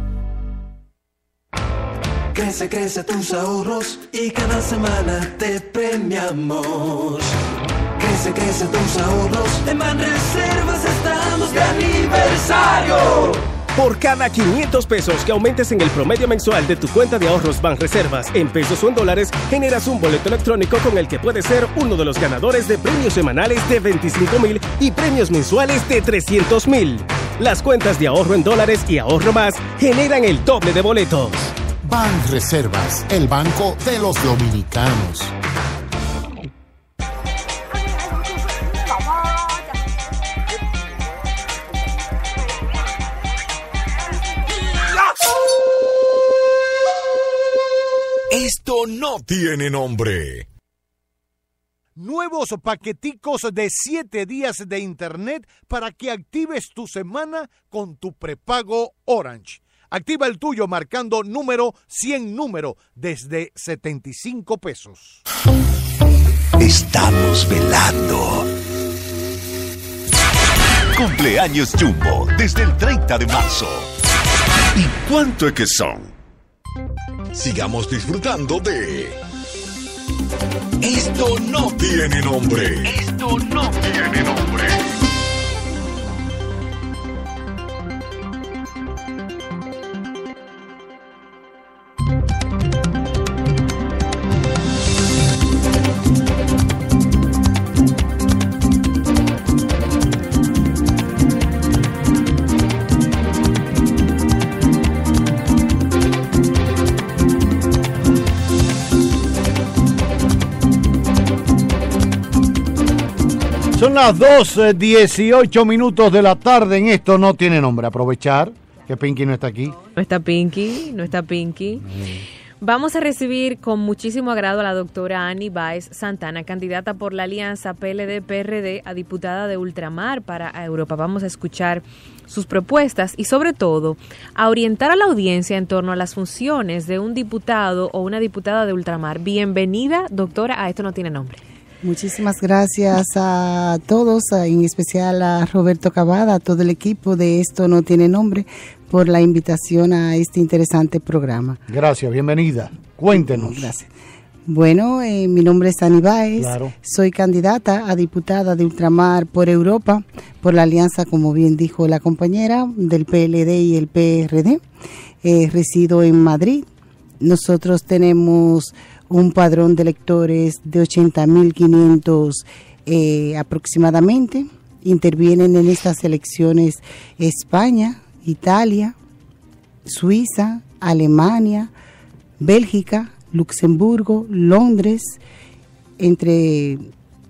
Crece, crece tus ahorros y cada semana te premiamos. Crece, crece tus ahorros, en Banreservas estamos de aniversario. Por cada quinientos pesos que aumentes en el promedio mensual de tu cuenta de ahorros Banreservas en pesos o en dólares, generas un boleto electrónico con el que puedes ser uno de los ganadores de premios semanales de veinticinco mil y premios mensuales de trescientos mil. Las cuentas de ahorro en dólares y ahorro más generan el doble de boletos. Banreservas, el banco de los dominicanos. Esto no tiene nombre. Nuevos paqueticos de siete días de internet para que actives tu semana con tu prepago Orange. Activa el tuyo marcando número cien número desde setenta y cinco pesos. Estamos velando. Cumpleaños Jumbo desde el treinta de marzo. ¿Y cuánto es que son? Sigamos disfrutando de... Esto no tiene nombre. Esto no tiene nombre. Son las dos dieciocho minutos de la tarde. En Esto no tiene nombre. Aprovechar que Pinky no está aquí. No está Pinky, no está Pinky. Mm. Vamos a recibir con muchísimo agrado a la doctora Annie Báez Santana, candidata por la alianza P L D P R D a diputada de Ultramar para Europa. Vamos a escuchar sus propuestas y sobre todo a orientar a la audiencia en torno a las funciones de un diputado o una diputada de Ultramar. Bienvenida, doctora, a Esto no tiene nombre. Muchísimas gracias a todos, en especial a Roberto Cavada, a todo el equipo de Esto no tiene nombre, por la invitación a este interesante programa. Gracias, bienvenida. Cuéntenos. Gracias. Bueno, eh, mi nombre es Annie Báez, claro. Soy candidata a diputada de Ultramar por Europa, por la alianza, como bien dijo la compañera, del P L D y el P R D. Eh, resido en Madrid. Nosotros tenemos un padrón de electores de ochenta mil quinientos eh, aproximadamente. Intervienen en estas elecciones España, Italia, Suiza, Alemania, Bélgica, Luxemburgo, Londres, entre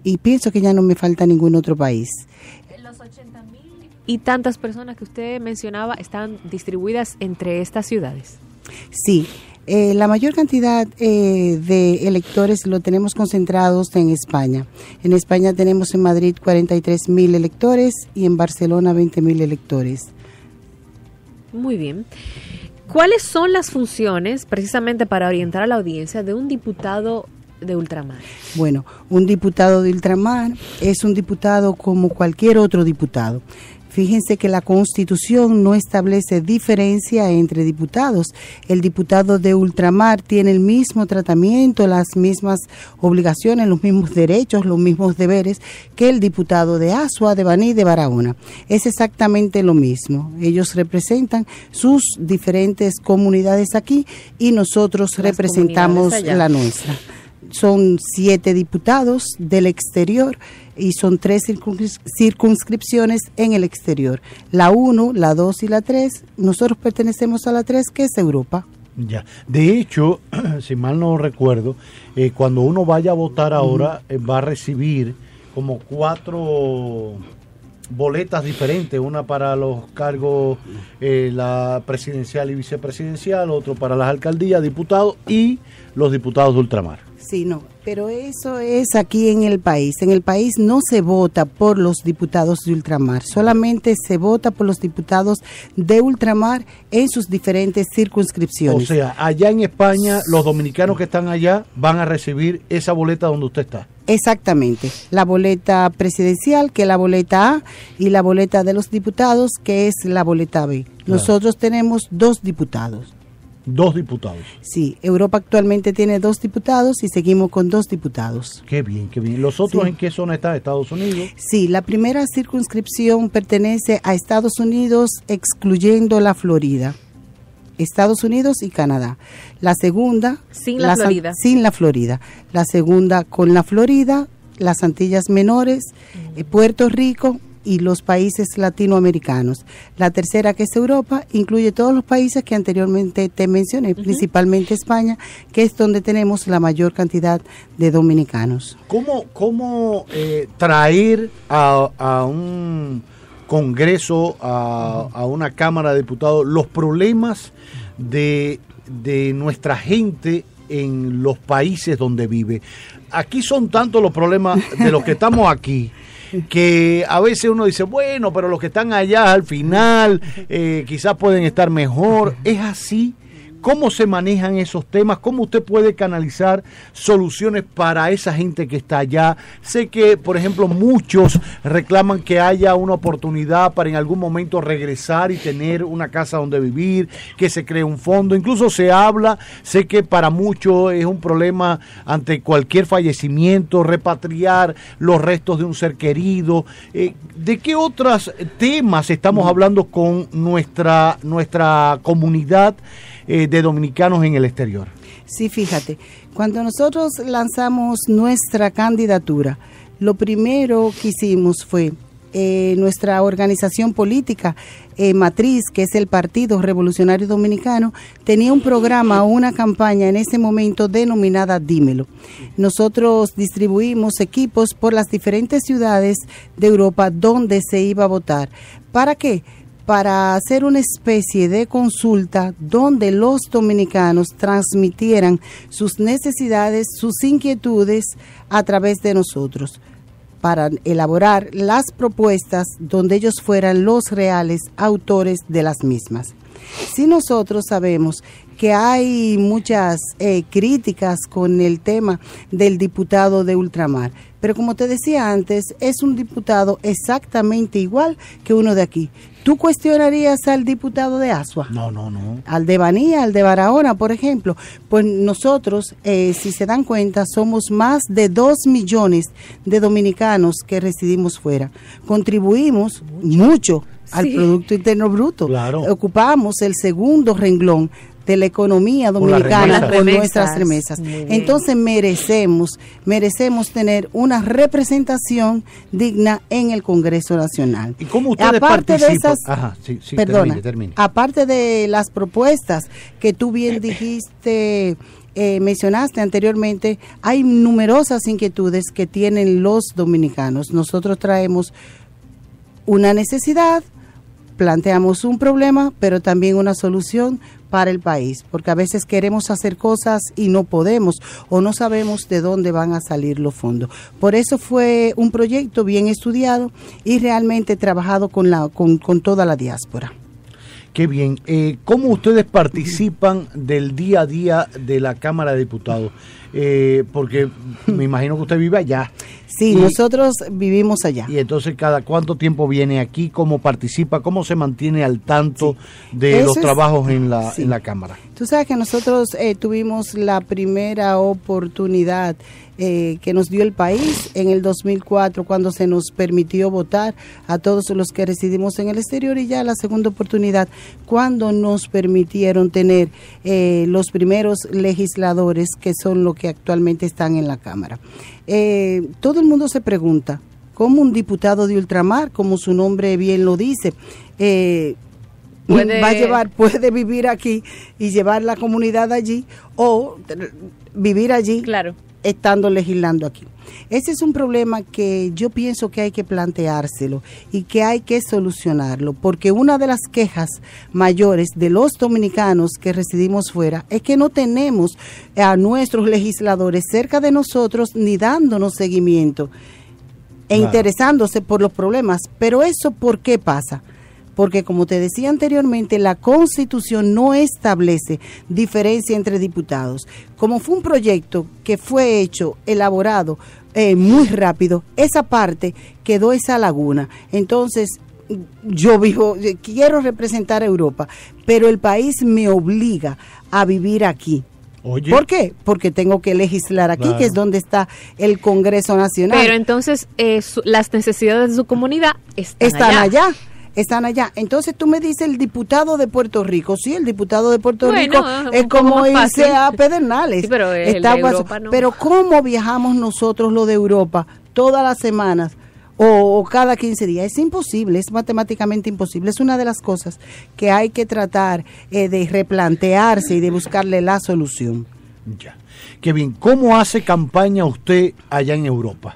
y pienso que ya no me falta ningún otro país. Los ochenta mil y tantas personas que usted mencionaba están distribuidas entre estas ciudades. Sí. Eh, la mayor cantidad eh, de electores lo tenemos concentrados en España. En España tenemos en Madrid cuarenta y tres mil electores y en Barcelona veinte mil electores. Muy bien. ¿Cuáles son las funciones precisamente para orientar a la audiencia de un diputado de ultramar? Bueno, un diputado de ultramar es un diputado como cualquier otro diputado. Fíjense que la Constitución no establece diferencia entre diputados. El diputado de ultramar tiene el mismo tratamiento, las mismas obligaciones, los mismos derechos, los mismos deberes que el diputado de Azua, de Baní, de Barahona. Es exactamente lo mismo. Ellos representan sus diferentes comunidades aquí y nosotros las representamos la nuestra. Son siete diputados del exterior y son tres circuns- circunscripciones en el exterior. La uno, la dos y la tres. Nosotros pertenecemos a la tres, que es Europa. Ya. De hecho, si mal no recuerdo, eh, cuando uno vaya a votar ahora, uh-huh. eh, va a recibir como cuatro boletas diferentes, una para los cargos, eh, la presidencial y vicepresidencial, otro para las alcaldías, diputados y los diputados de ultramar. Sí, no, pero eso es aquí en el país. En el país no se vota por los diputados de ultramar, solamente se vota por los diputados de ultramar en sus diferentes circunscripciones. O sea, allá en España, los dominicanos que están allá van a recibir esa boleta donde usted está. Exactamente, la boleta presidencial, que es la boleta A, y la boleta de los diputados, que es la boleta B. Claro. Nosotros tenemos dos diputados. Dos diputados. Sí, Europa actualmente tiene dos diputados y seguimos con dos diputados. Qué bien, qué bien. ¿Los otros sí. en qué zona están? ¿Estados Unidos? Sí, la primera circunscripción pertenece a Estados Unidos, excluyendo la Florida. Estados Unidos y Canadá. La segunda... Sin la, la Florida. Sin la Florida. La segunda con la Florida, las Antillas Menores, mm. eh, Puerto Rico y los países latinoamericanos. La tercera, que es Europa, incluye todos los países que anteriormente te mencioné, uh-huh. principalmente España, que es donde tenemos la mayor cantidad de dominicanos. ¿Cómo, cómo eh, traer a, a un Congreso, a, a una Cámara de Diputados, los problemas de, de nuestra gente en los países donde vive? Aquí son tantos los problemas de los que estamos aquí, que a veces uno dice, bueno, pero los que están allá al final eh, quizás pueden estar mejor. ¿Es así? ¿Cómo se manejan esos temas? ¿Cómo usted puede canalizar soluciones para esa gente que está allá? Sé que, por ejemplo, muchos reclaman que haya una oportunidad para en algún momento regresar y tener una casa donde vivir, que se cree un fondo. Incluso se habla, sé que para muchos es un problema ante cualquier fallecimiento, repatriar los restos de un ser querido. Eh, ¿De qué otros temas estamos hablando con nuestra, nuestra comunidad Eh, de dominicanos en el exterior? Sí, fíjate, cuando nosotros lanzamos nuestra candidatura, lo primero que hicimos fue eh, nuestra organización política eh, matriz, que es el Partido Revolucionario Dominicano, tenía un programa o una campaña en ese momento denominada Dímelo. Nosotros distribuimos equipos por las diferentes ciudades de Europa donde se iba a votar. ¿Para qué? Para hacer una especie de consulta donde los dominicanos transmitieran sus necesidades, sus inquietudes a través de nosotros, para elaborar las propuestas donde ellos fueran los reales autores de las mismas. Si nosotros sabemos que hay muchas eh, críticas con el tema del diputado de ultramar, pero como te decía antes, es un diputado exactamente igual que uno de aquí. ¿Tú cuestionarías al diputado de Azua? No, no, no. Al de Baní, al de Barahona, por ejemplo. Pues nosotros, eh, si se dan cuenta, somos más de dos millones de dominicanos que residimos fuera. Contribuimos mucho, mucho al sí. Producto Interno Bruto. Claro. Ocupamos el segundo renglón de la economía Con las dominicana remesas. con Remesas. nuestras remesas. Muy bien. Entonces merecemos, merecemos tener una representación digna en el Congreso Nacional. ¿Y cómo ustedes Aparte de participan? esas, Ajá, sí, sí, perdona, termine, termine. aparte de las propuestas que tú bien dijiste, eh, mencionaste anteriormente, hay numerosas inquietudes que tienen los dominicanos. Nosotros traemos una necesidad, planteamos un problema, pero también una solución para el país, porque a veces queremos hacer cosas y no podemos o no sabemos de dónde van a salir los fondos. Por eso fue un proyecto bien estudiado y realmente trabajado con, la, con, con toda la diáspora. Qué bien. Eh, ¿Cómo ustedes participan del día a día de la Cámara de Diputados? Eh, porque me imagino que usted vive allá. Sí, Y- nosotros vivimos allá. Y entonces, ¿cada cuánto tiempo viene aquí? ¿Cómo participa? ¿Cómo se mantiene al tanto de Eso los es- trabajos en la, sí. en la Cámara? Tú sabes que nosotros eh, tuvimos la primera oportunidad eh, que nos dio el país en el dos mil cuatro, cuando se nos permitió votar a todos los que residimos en el exterior, y ya la segunda oportunidad cuando nos permitieron tener eh, los primeros legisladores, que son los que actualmente están en la Cámara. Eh, todo el mundo se pregunta, ¿cómo un diputado de ultramar, como su nombre bien lo dice, eh, Puede- va a llevar, puede vivir aquí y llevar la comunidad allí, o eh, vivir allí claro. estando legislando aquí? Ese es un problema que yo pienso que hay que planteárselo y que hay que solucionarlo, porque una de las quejas mayores de los dominicanos que residimos fuera es que no tenemos a nuestros legisladores cerca de nosotros ni dándonos seguimiento e Claro. interesándose por los problemas. Pero eso, ¿por qué pasa? Porque, como te decía anteriormente, la Constitución no establece diferencia entre diputados. Como fue un proyecto que fue hecho, elaborado eh, muy rápido, esa parte quedó esa laguna. Entonces, yo vivo, quiero representar a Europa, pero el país me obliga a vivir aquí. Oye. ¿Por qué? Porque tengo que legislar aquí, Claro. que es donde está el Congreso Nacional. Pero entonces eh, su- las necesidades de su comunidad están, están allá. allá. Están allá. Entonces tú me dices el diputado de Puerto Rico. Sí, el diputado de Puerto Bueno, Rico es es un poco como más irse fácil. a Pedernales. Sí, pero el Está de guaso. Europa no. Pero ¿cómo viajamos nosotros los de Europa todas las semanas o, o cada quince días? Es imposible, es matemáticamente imposible. Es una de las cosas que hay que tratar eh, de replantearse y de buscarle la solución. Ya. Qué bien. ¿Cómo hace campaña usted allá en Europa?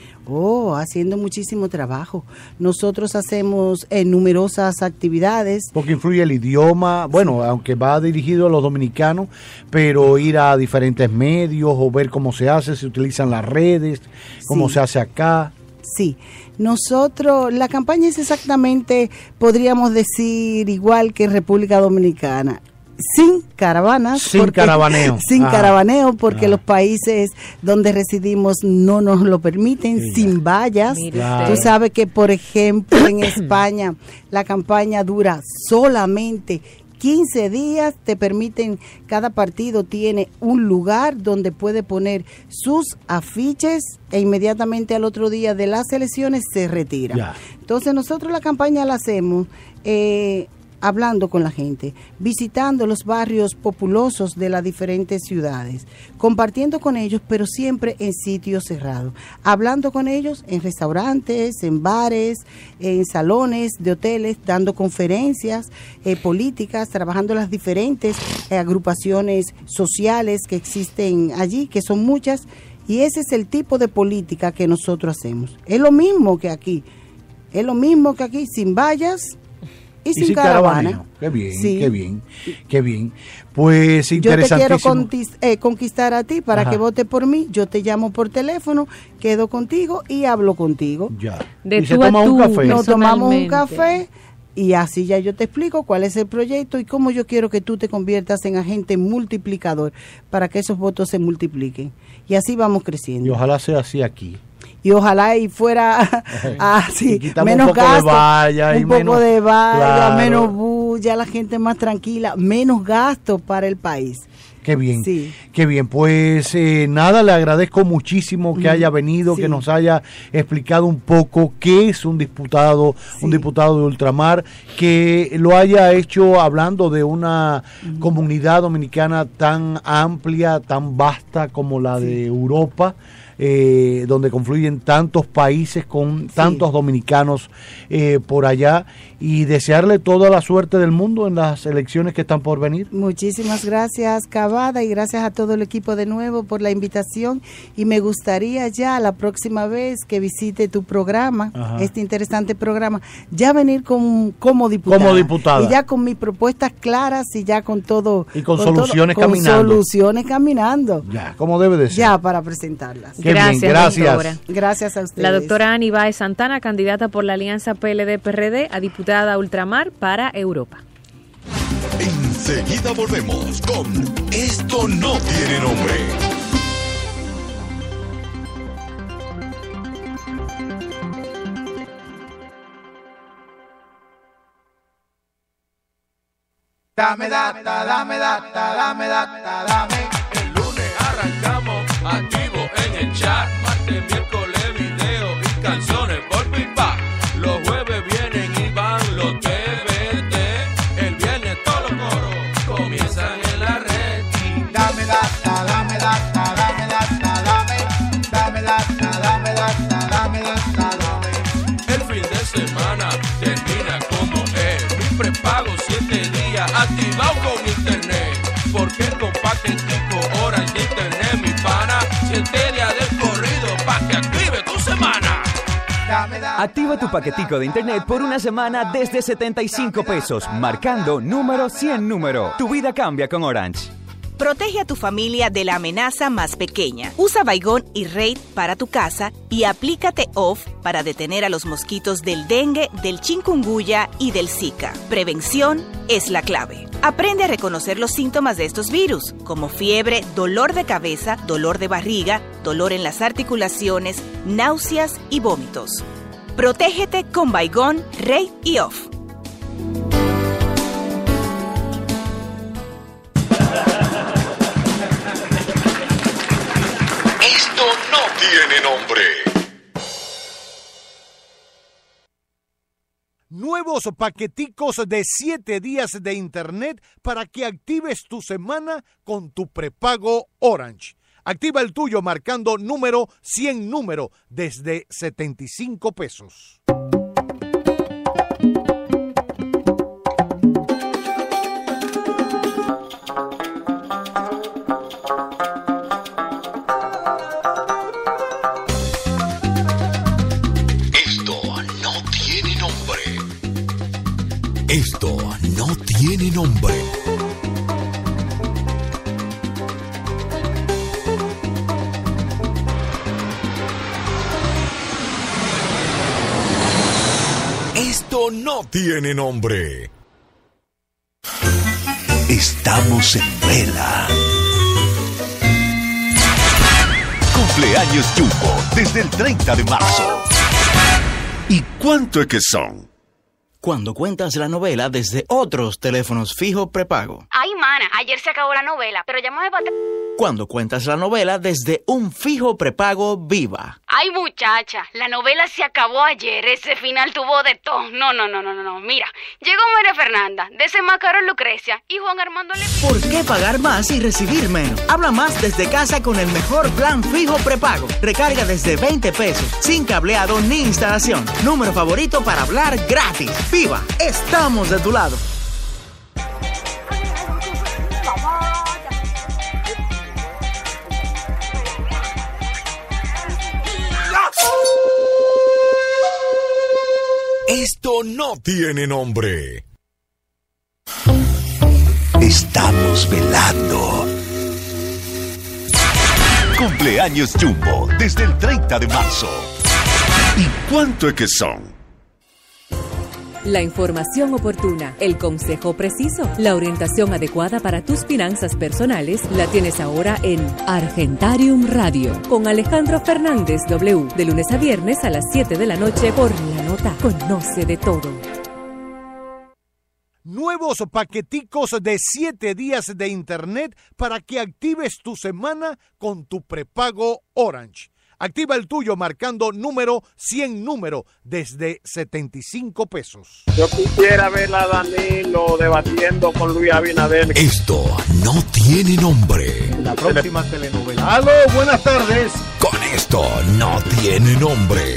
Oh, haciendo muchísimo trabajo. Nosotros hacemos eh, numerosas actividades. Porque influye el idioma, bueno, aunque va dirigido a los dominicanos, pero ir a diferentes medios o ver cómo se hace, se utilizan las redes, cómo Sí. se hace acá. Sí, nosotros, la campaña es exactamente, podríamos decir, igual que en República Dominicana. Sin caravanas. Sin caravaneo. Sin Ajá. caravaneo, porque los países donde residimos no nos lo permiten, sin vallas. Mire Claro. Tú sabes que, por ejemplo, en España la campaña dura solamente quince días, te permiten, cada partido tiene un lugar donde puede poner sus afiches e inmediatamente al otro día de las elecciones se retira. Ya. Entonces nosotros la campaña la hacemos eh, hablando con la gente, visitando los barrios populosos de las diferentes ciudades, compartiendo con ellos, pero siempre en sitios cerrados, hablando con ellos en restaurantes, en bares, en salones de hoteles, dando conferencias eh, políticas, trabajando las diferentes eh, agrupaciones sociales que existen allí, que son muchas, y ese es el tipo de política que nosotros hacemos. Es lo mismo que aquí, es lo mismo que aquí, sin vallas y, sin caravana. caravaneo. Qué bien, Sí. qué bien, qué bien. Pues Yo te quiero interesantísimo. contis- eh, conquistar a ti para Ajá. que vote por mí. Yo te llamo por teléfono, quedo contigo y hablo contigo. Ya. De Y se tú a toma un tú, café. Nos tomamos un personalmente. café y así ya yo te explico cuál es el proyecto y cómo yo quiero que tú te conviertas en agente multiplicador para que esos votos se multipliquen. Y así vamos creciendo. Y ojalá sea así aquí. Y ojalá y fuera así, Y quitamos menos un poco de gasto, valla y un poco menos- de valla, claro. menos bulla, salud, ya la gente más tranquila, menos gastos para el país. Qué bien, sí. qué bien. Pues eh, nada, le agradezco muchísimo que haya venido, sí. que nos haya explicado un poco qué es un diputado, sí. un diputado de ultramar, que lo haya hecho hablando de una uh-huh. comunidad dominicana tan amplia, tan vasta como la sí. de Europa. Eh, donde confluyen tantos países con tantos sí. dominicanos eh, por allá, y desearle toda la suerte del mundo en las elecciones que están por venir. Muchísimas gracias, Cavada, y gracias a todo el equipo de nuevo por la invitación, y me gustaría ya la próxima vez que visite tu programa, Ajá. este interesante programa, ya venir con, como diputada. Como diputada. Y ya con mis propuestas claras y ya con todo. Y con, con soluciones todo, caminando. Con soluciones caminando. Ya, como debe de ser. Ya, para presentarlas. Qué gracias, bien, gracias. Doctora. Gracias a ustedes. La doctora Ani Báez Santana, candidata por la alianza P L D P R D a diputada ultramar para Europa. Enseguida volvemos con Esto no tiene nombre. Dame data, dame data, dame data, dame. El lunes arrancamos activo en el chat. Martes, miércoles, video y canciones por pipa. Los jueves vienen y van los T V T. El viernes todos los coros comienzan en la red. Y dame data, dame data, dame data, dame. Dame data, dame data, dame data, dame. El fin de semana termina como es. Mi prepago siete días activado con internet. Porque con paquetico Orange de internet, mi pana, siete días del corrido pa' que active tu semana. Dame, dame, Activa tu paquetico de internet por una semana desde setenta y cinco pesos, marcando número cien número. Tu vida cambia con Orange. Protege a tu familia de la amenaza más pequeña. Usa Baygon y Raid para tu casa y aplícate Off para detener a los mosquitos del dengue, del chikungunya y del Zika. Prevención es la clave. Aprende a reconocer los síntomas de estos virus, como fiebre, dolor de cabeza, dolor de barriga, dolor en las articulaciones, náuseas y vómitos. Protégete con Baygon, Raid y Off. Esto no tiene nombre. Nuevos paqueticos de siete días de internet para que actives tu semana con tu prepago Orange. Activa el tuyo marcando número cien número desde setenta y cinco pesos. Esto no tiene nombre. Esto no tiene nombre. Estamos en vela. Cumpleaños Jumbo desde el treinta de marzo. ¿Y cuánto es que son? Cuando cuentas la novela desde otros teléfonos fijo prepago. Ay, mana, ayer se acabó la novela, pero llámame para... Cuando cuentas la novela desde un fijo prepago Viva. Ay, muchacha, la novela se acabó ayer, ese final tuvo de todo. No, no, no, no, no, mira, llegó María Fernanda, desenmascaró Lucrecia y Juan Armando le... ¿Por qué pagar más y recibir menos? Habla más desde casa con el mejor plan fijo prepago. Recarga desde veinte pesos, sin cableado ni instalación. Número favorito para hablar gratis. Viva, estamos de tu lado. Esto no tiene nombre. Estamos velando. Cumpleaños Jumbo desde el treinta de marzo. ¿Y cuánto es que son? La información oportuna, el consejo preciso, la orientación adecuada para tus finanzas personales la tienes ahora en Argentarium Radio con Alejandro Fernández W. De lunes a viernes a las siete de la noche por La Nota. Conoce de todo. nuevos paqueticos de siete días de internet para que actives tu semana con tu prepago Orange. Activa el tuyo marcando número cien número desde setenta y cinco pesos. Yo quisiera ver a Danilo debatiendo con Luis Abinader. Esto no tiene nombre. La próxima telenovela. ¡Aló! Buenas tardes. Con esto no tiene nombre.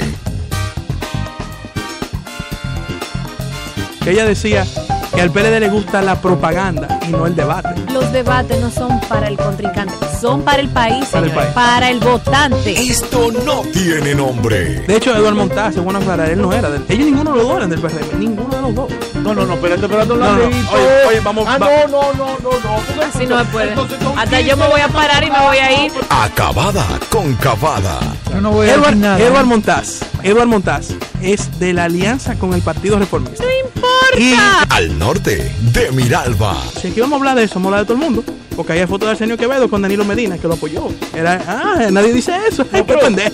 Que ella decía que al P L D le gusta la propaganda y no el debate. Los debates no son para el contrincante, son para el país, Para el señores, país. para el votante. Esto no tiene nombre. De hecho, Eduardo Montaz, según aclarar, él no era del... Ellos ninguno de los dos eran del P R D, ninguno de los dos. No, no, no, espérate, espérate, No, no, no. Oye, oye, vamos... Ah, va- no, no, no, no, no. Así no se puede. Hasta yo me voy a parar y me voy a ir. Acabada con Cavada. Yo no voy a Eduard, decir nada. Eduard Montaz, Eduard Montaz es de la alianza con el Partido Reformista. ¡No importa! Y Al norte de Miralba. si aquí vamos a hablar de eso, vamos a hablar de todo el mundo. Porque hay fotos de Arsenio Quevedo con Danilo Medina, que lo apoyó. Era, ah, nadie dice eso. Ay, qué pendejo.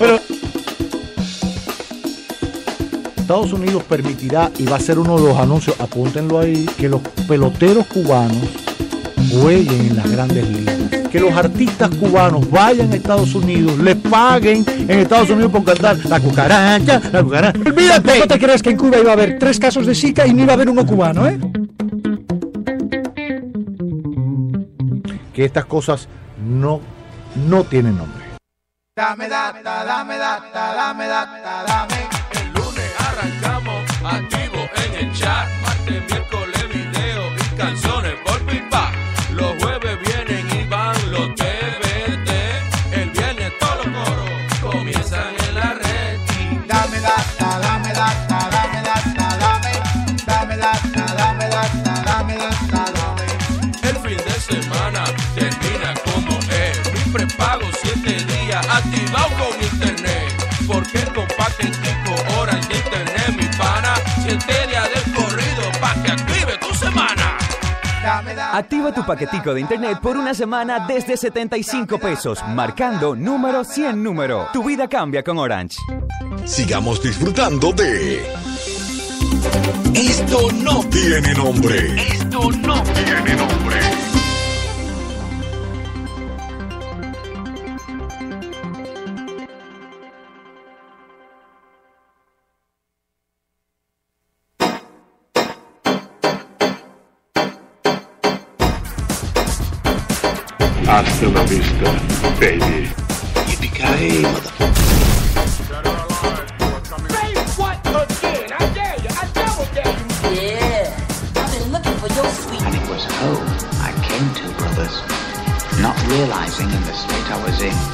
Estados Unidos permitirá, y va a ser uno de los anuncios, apúntenlo ahí, que los peloteros cubanos jueguen en las grandes ligas. Que los artistas cubanos vayan a Estados Unidos, les paguen en Estados Unidos por cantar la cucaracha, la cucaracha. Olvídate, ¿no te crees que en Cuba iba a haber tres casos de Zika y no iba a haber uno cubano, eh? Que estas cosas no, no tienen nombre. Dame data, dame data, dame data, dame. El lunes arrancamos activo en el chat. Martes, miércoles, video y canciones por pipa. Los jueves vienen y van los T V T. El viernes todos los coros comienzan en la red. Y dame data, dame data, dame data, dame. Dame data, dame data, dame data, dame. El fin de semana termina como es. Mi prepago siete días activado con internet. Porque con paquetico Orange de internet, mi pana. Siete días del corrido pa' que active tu semana. Dame, dame, Activa tu paquetico de internet por una semana desde setenta y cinco pesos, marcando número cien número. Tu vida cambia con Orange. Sigamos disfrutando de Esto no tiene nombre. Esto no tiene nombre. Hasta la vista, baby. Yippee-ki-yay, mother. Say what again? I dare you. I double dare you. Yeah, I've been looking for your sweet. And it was home I came to, brothers, not realizing in the state I was in.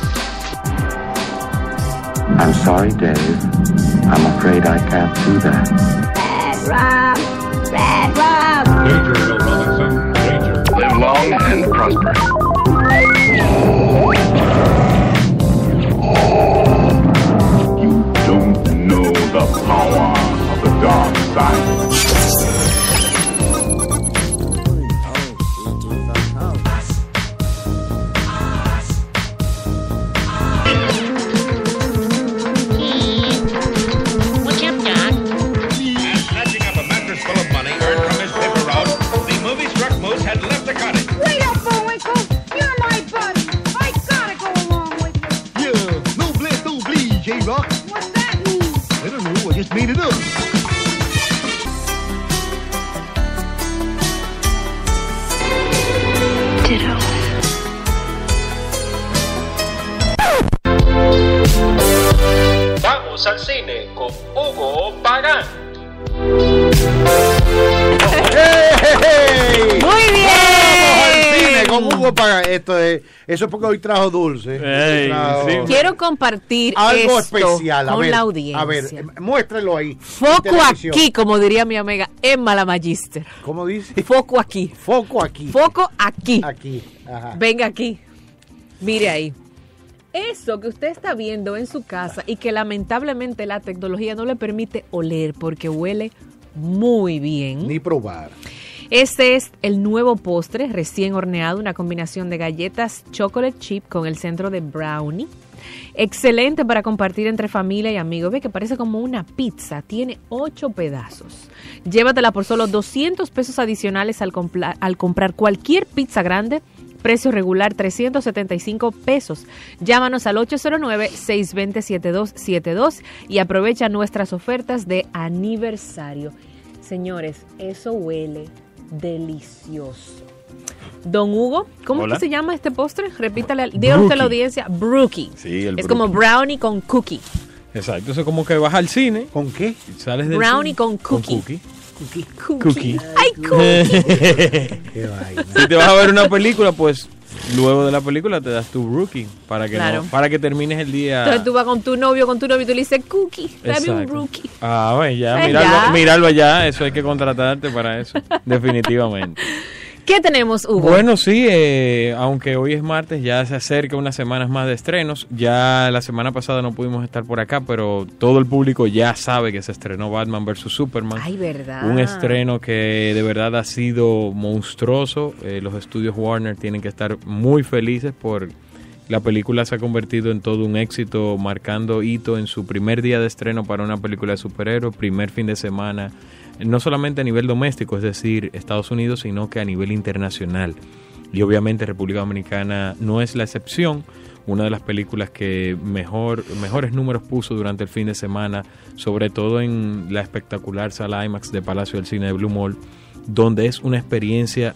I'm sorry, Dave. I'm afraid I can't do that. Red rum, red rum. Danger, Bill Robinson. Danger. Live long and prosper. You don't know the power of the dark side. What's up, Doc? As snatching up a mattress full of money earned from his paper route, the movie-struck moose had left the cottage. Wait up, Bullwinkle. You're my buddy. I gotta go along with you. Yeah, no bled, no bleed, J-Rock. What's that mean? I don't know, I just made it up. Ditto. Vamos al cine con Hugo Pagán. Muy bien. Vamos al cine con Hugo Pagán. Esto es, eso es porque hoy trajo dulce. Ey, Trajo sí. Quiero compartir algo esto especial. A con ver, la audiencia. a ver, eh, muéstrelo ahí. en Foco televisión. aquí, como diría mi amiga Emma la Magister. ¿Cómo dice? Foco aquí. Foco aquí. Foco aquí. Aquí. Ajá. Venga aquí. Mire ahí. Eso que usted está viendo en su casa y que lamentablemente la tecnología no le permite oler porque huele muy bien. Ni probar. Este es el nuevo postre recién horneado, una combinación de galletas chocolate chip con el centro de brownie. Excelente para compartir entre familia y amigos. Ve que parece como una pizza. Tiene ocho pedazos. Llévatela por solo doscientos pesos adicionales al, compla- al comprar cualquier pizza grande. Precio regular trescientos setenta y cinco pesos. Llámanos al ocho cero nueve, seis dos cero, siete dos siete dos y aprovecha nuestras ofertas de aniversario. Señores, eso huele delicioso. Don Hugo, ¿cómo es que se llama este postre? Repítale, dígale usted a la audiencia. Brookie. Sí, el es brookie. Como brownie con cookie. Exacto, eso es como que vas al cine. ¿Con qué? Y sales del Brownie cine. con cookie. Con cookie. Cookie. Cookie. Ay, cookie. Qué vaina. Si te vas a ver una película, pues luego de la película te das tu brookie para que Claro. no, para que termines el día. Entonces tú vas con tu novio, con tu novio y tú le dices, cookie, dame un Exacto. brookie. Ah, bueno, ya, Pues míralo, ya. míralo allá, eso hay que contratarte para eso, definitivamente. ¿Qué tenemos, Hugo? Bueno, sí, eh, aunque hoy es martes, ya se acerca unas semanas más de estrenos. Ya la semana pasada no pudimos estar por acá, pero todo el público ya sabe que se estrenó Batman versus Superman. Ay, verdad. Un estreno que de verdad ha sido monstruoso. Eh, los estudios Warner tienen que estar muy felices por la película. Se ha convertido en todo un éxito, marcando hito en su primer día de estreno para una película de superhéroes, primer fin de semana, no solamente a nivel doméstico, es decir, Estados Unidos, sino que a nivel internacional. Y obviamente República Dominicana no es la excepción. Una de las películas que mejor mejores números puso durante el fin de semana, sobre todo en la espectacular sala IMAX de Palacio del Cine de Blue Mall, donde es una experiencia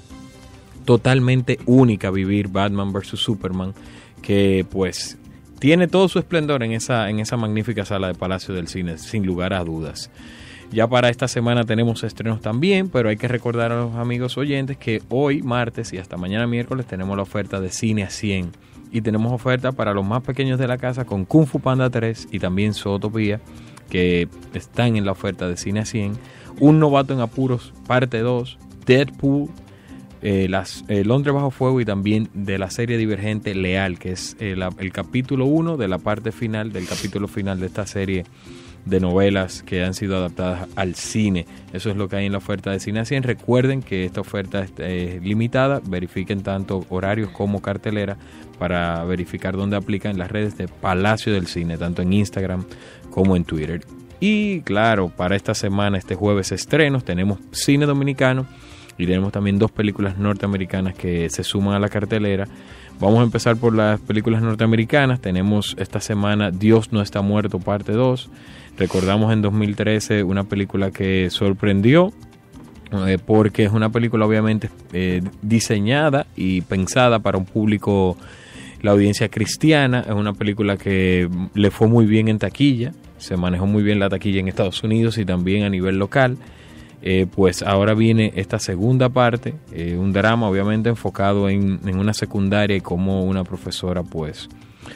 totalmente única vivir Batman versus Superman, que pues tiene todo su esplendor en esa, en esa magnífica sala de Palacio del Cine, sin lugar a dudas. Ya para esta semana tenemos estrenos también, pero hay que recordar a los amigos oyentes que hoy, martes y hasta mañana miércoles, tenemos la oferta de Cine a cien. Y tenemos oferta para los más pequeños de la casa con Kung Fu Panda tres y también Zootopia, que están en la oferta de Cine a cien. Un novato en apuros, parte dos, Deadpool, eh, las, eh, Londres bajo fuego y también de la serie Divergente Leal, que es eh, la, el capítulo uno de la parte final, del capítulo final de esta serie de novelas que han sido adaptadas al cine. Eso es lo que hay en la oferta de Cine a cien. Recuerden que esta oferta es eh, limitada. Verifiquen tanto horarios como cartelera para verificar dónde aplican en las redes de Palacio del Cine, tanto en Instagram como en Twitter. Y claro, para esta semana, este jueves estrenos, tenemos cine dominicano y tenemos también dos películas norteamericanas que se suman a la cartelera. Vamos a empezar por las películas norteamericanas. Tenemos esta semana Dios no está muerto, parte dos. Recordamos en dos mil trece una película que sorprendió eh, porque es una película obviamente eh, diseñada y pensada para un público, la audiencia cristiana. Es una película que le fue muy bien en taquilla, se manejó muy bien la taquilla en Estados Unidos y también a nivel local. Eh, pues ahora viene esta segunda parte, eh, un drama obviamente enfocado en, en una secundaria y cómo una profesora pues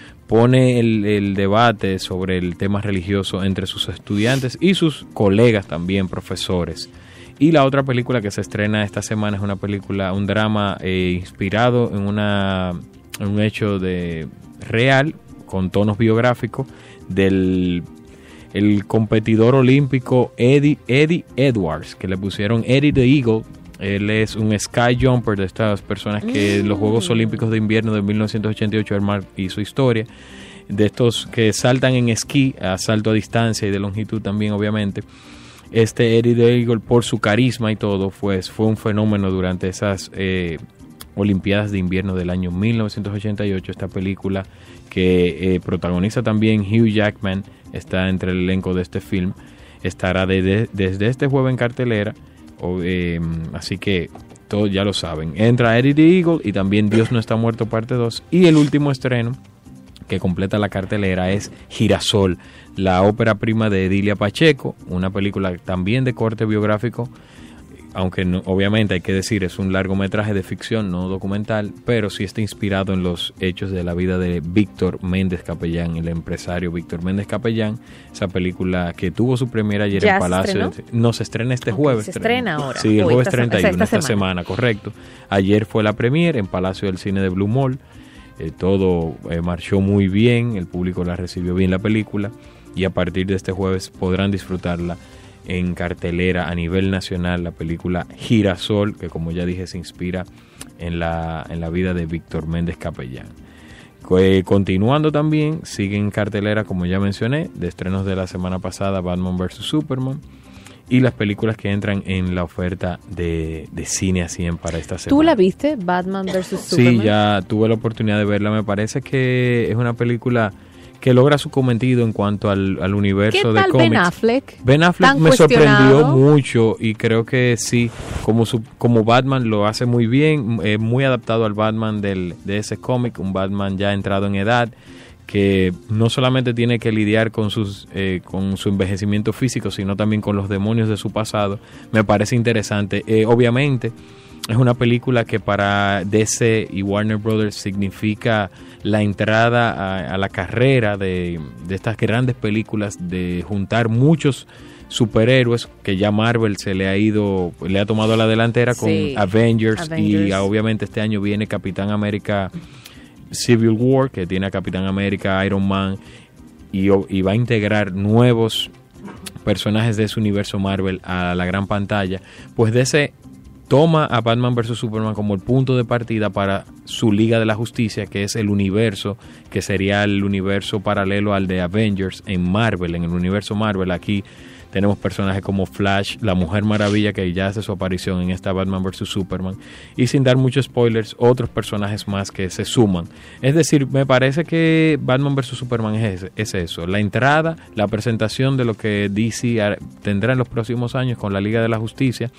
pone el, el debate sobre el tema religioso entre sus estudiantes y sus colegas también profesores. Y la otra película que se estrena esta semana es una película, un drama eh, inspirado en, una, en un hecho de real con tonos biográficos del el competidor olímpico Eddie, Eddie Edwards, que le pusieron Eddie the Eagle. Él es un sky jumper de estas personas que en los Juegos Olímpicos de Invierno de mil novecientos ochenta y ocho él hizo historia, de estos que saltan en esquí a salto a distancia y de longitud también obviamente. Este Eddie the Eagle, por su carisma y todo, pues, fue un fenómeno durante esas eh, Olimpiadas de Invierno del año mil novecientos ochenta y ocho. Esta película que eh, protagoniza también Hugh Jackman, está entre el elenco de este film, estará desde, desde este jueves en cartelera, o, eh, así que todos ya lo saben. Entra Eddie the Eagle y también Dios no está muerto, parte dos. Y el último estreno que completa la cartelera es Girasol, la ópera prima de Edilia Pacheco, una película también de corte biográfico, aunque no, obviamente hay que decir es un largometraje de ficción, no documental, pero sí está inspirado en los hechos de la vida de Víctor Méndez Capellán, el empresario Víctor Méndez Capellán. Esa película que tuvo su premiera ayer ¿Ya en Palacio. se No, se estrena este Okay, jueves. se estrena ahora. Sí, el Uy, jueves esta- treinta y uno, esta esta, semana. semana, correcto. Ayer fue la premiere en Palacio del Cine de Blue Mall. Eh, todo eh, marchó muy bien, el público la recibió bien la película y a partir de este jueves podrán disfrutarla en cartelera a nivel nacional la película Girasol, que como ya dije se inspira en la, en la vida de Víctor Méndez Capellán. Eh, continuando también, sigue en cartelera, como ya mencioné, de estrenos de la semana pasada, Batman versus. Superman, y las películas que entran en la oferta de, de Cine a cien para esta semana. ¿Tú la viste, Batman versus. Superman? Sí, ya tuve la oportunidad de verla. Me parece que es una película que logra su cometido en cuanto al, al universo de cómics. ¿Qué tal Ben Affleck? Ben Affleck me sorprendió mucho y creo que sí, como su, como Batman lo hace muy bien, eh, muy adaptado al Batman del, de ese cómic, un Batman ya entrado en edad, que no solamente tiene que lidiar con sus eh, con su envejecimiento físico, sino también con los demonios de su pasado. Me parece interesante. Eh, obviamente, es una película que para D C y Warner Brothers significa la entrada a, a la carrera de, de estas grandes películas, de juntar muchos superhéroes que ya Marvel se le ha ido, le ha tomado la delantera con sí. Avengers, Avengers, y obviamente este año viene Capitán América Civil War, que tiene a Capitán América, Iron Man, y, y va a integrar nuevos personajes de ese universo Marvel a la gran pantalla. Pues D C toma a Batman versus. Superman como el punto de partida para su Liga de la Justicia, que es el universo, que sería el universo paralelo al de Avengers en Marvel, en el universo Marvel. Aquí tenemos personajes como Flash, la Mujer Maravilla, que ya hace su aparición en esta Batman versus. Superman, y sin dar muchos spoilers, otros personajes más que se suman. Es decir, me parece que Batman versus. Superman es, es eso, la entrada, la presentación de lo que D C tendrá en los próximos años con la Liga de la Justicia.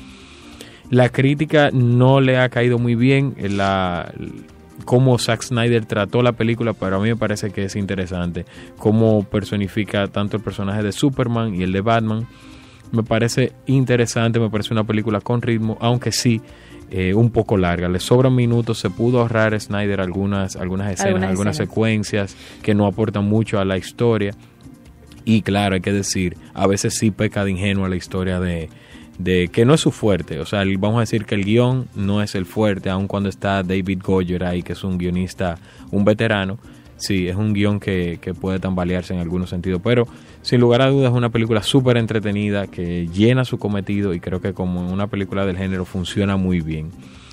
La crítica no le ha caído muy bien la, cómo Zack Snyder trató la película, pero a mí me parece que es interesante cómo personifica tanto el personaje de Superman y el de Batman. Me parece interesante, me parece una película con ritmo, aunque sí eh, un poco larga. Le sobran minutos, se pudo ahorrar Snyder algunas, algunas escenas, algunas, algunas escenas. secuencias que no aportan mucho a la historia. Y claro, hay que decir, a veces sí peca de ingenua la historia de... de que no es su fuerte, o sea, vamos a decir que el guión no es el fuerte, aun cuando está David Goyer ahí, que es un guionista, un veterano. Sí, es un guión que, que puede tambalearse en algunos sentidos, pero sin lugar a dudas es una película súper entretenida, que llena su cometido, y creo que como en una película del género funciona muy bien.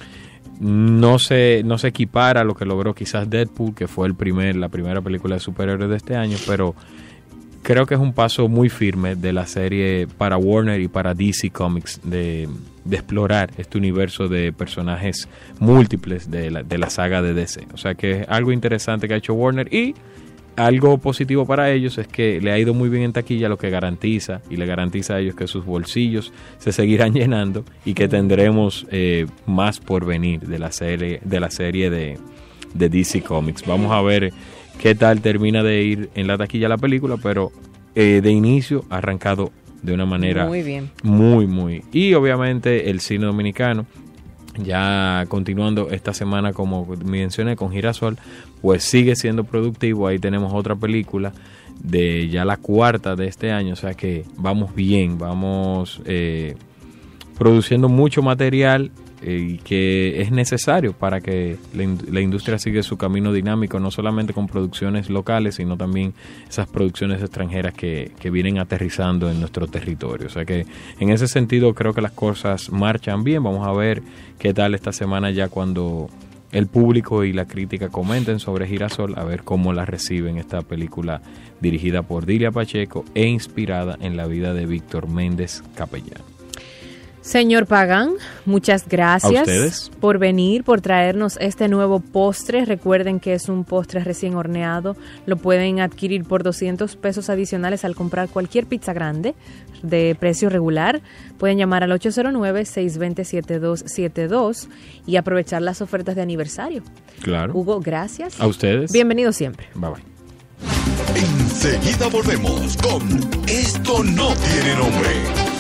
No se, no se equipara a lo que logró quizás Deadpool, que fue el primer, la primera película de superhéroes de este año, pero creo que es un paso muy firme de la serie para Warner y para D C Comics de, de explorar este universo de personajes múltiples de la, de la saga de D C. O sea que es algo interesante que ha hecho Warner, y algo positivo para ellos es que le ha ido muy bien en taquilla, lo que garantiza y le garantiza a ellos que sus bolsillos se seguirán llenando y que tendremos eh, más por venir de la serie de la serie de, de D C Comics. Vamos a ver qué tal termina de ir en la taquilla la película, pero eh, de inicio ha arrancado de una manera muy bien, muy, muy. Y obviamente el cine dominicano, ya continuando esta semana, como mencioné, con Girasol, pues sigue siendo productivo. Ahí tenemos otra película de ya la cuarta de este año, o sea que vamos bien, vamos eh, produciendo mucho material y que es necesario para que la, in- la industria siga su camino dinámico, no solamente con producciones locales, sino también esas producciones extranjeras que, que vienen aterrizando en nuestro territorio. O sea que en ese sentido creo que las cosas marchan bien. Vamos a ver qué tal esta semana, ya cuando el público y la crítica comenten sobre Girasol, a ver cómo la reciben, esta película dirigida por Dilia Pacheco e inspirada en la vida de Víctor Méndez Capellán. Señor Pagán, muchas gracias por venir, por traernos este nuevo postre. Recuerden que es un postre recién horneado. Lo pueden adquirir por doscientos pesos adicionales al comprar cualquier pizza grande de precio regular. Pueden llamar al ocho cero nueve, seis dos cero, siete dos siete dos y aprovechar las ofertas de aniversario. Claro. Hugo, gracias. A ustedes. Bienvenido siempre. Bye bye. Enseguida volvemos con Esto No Tiene Nombre.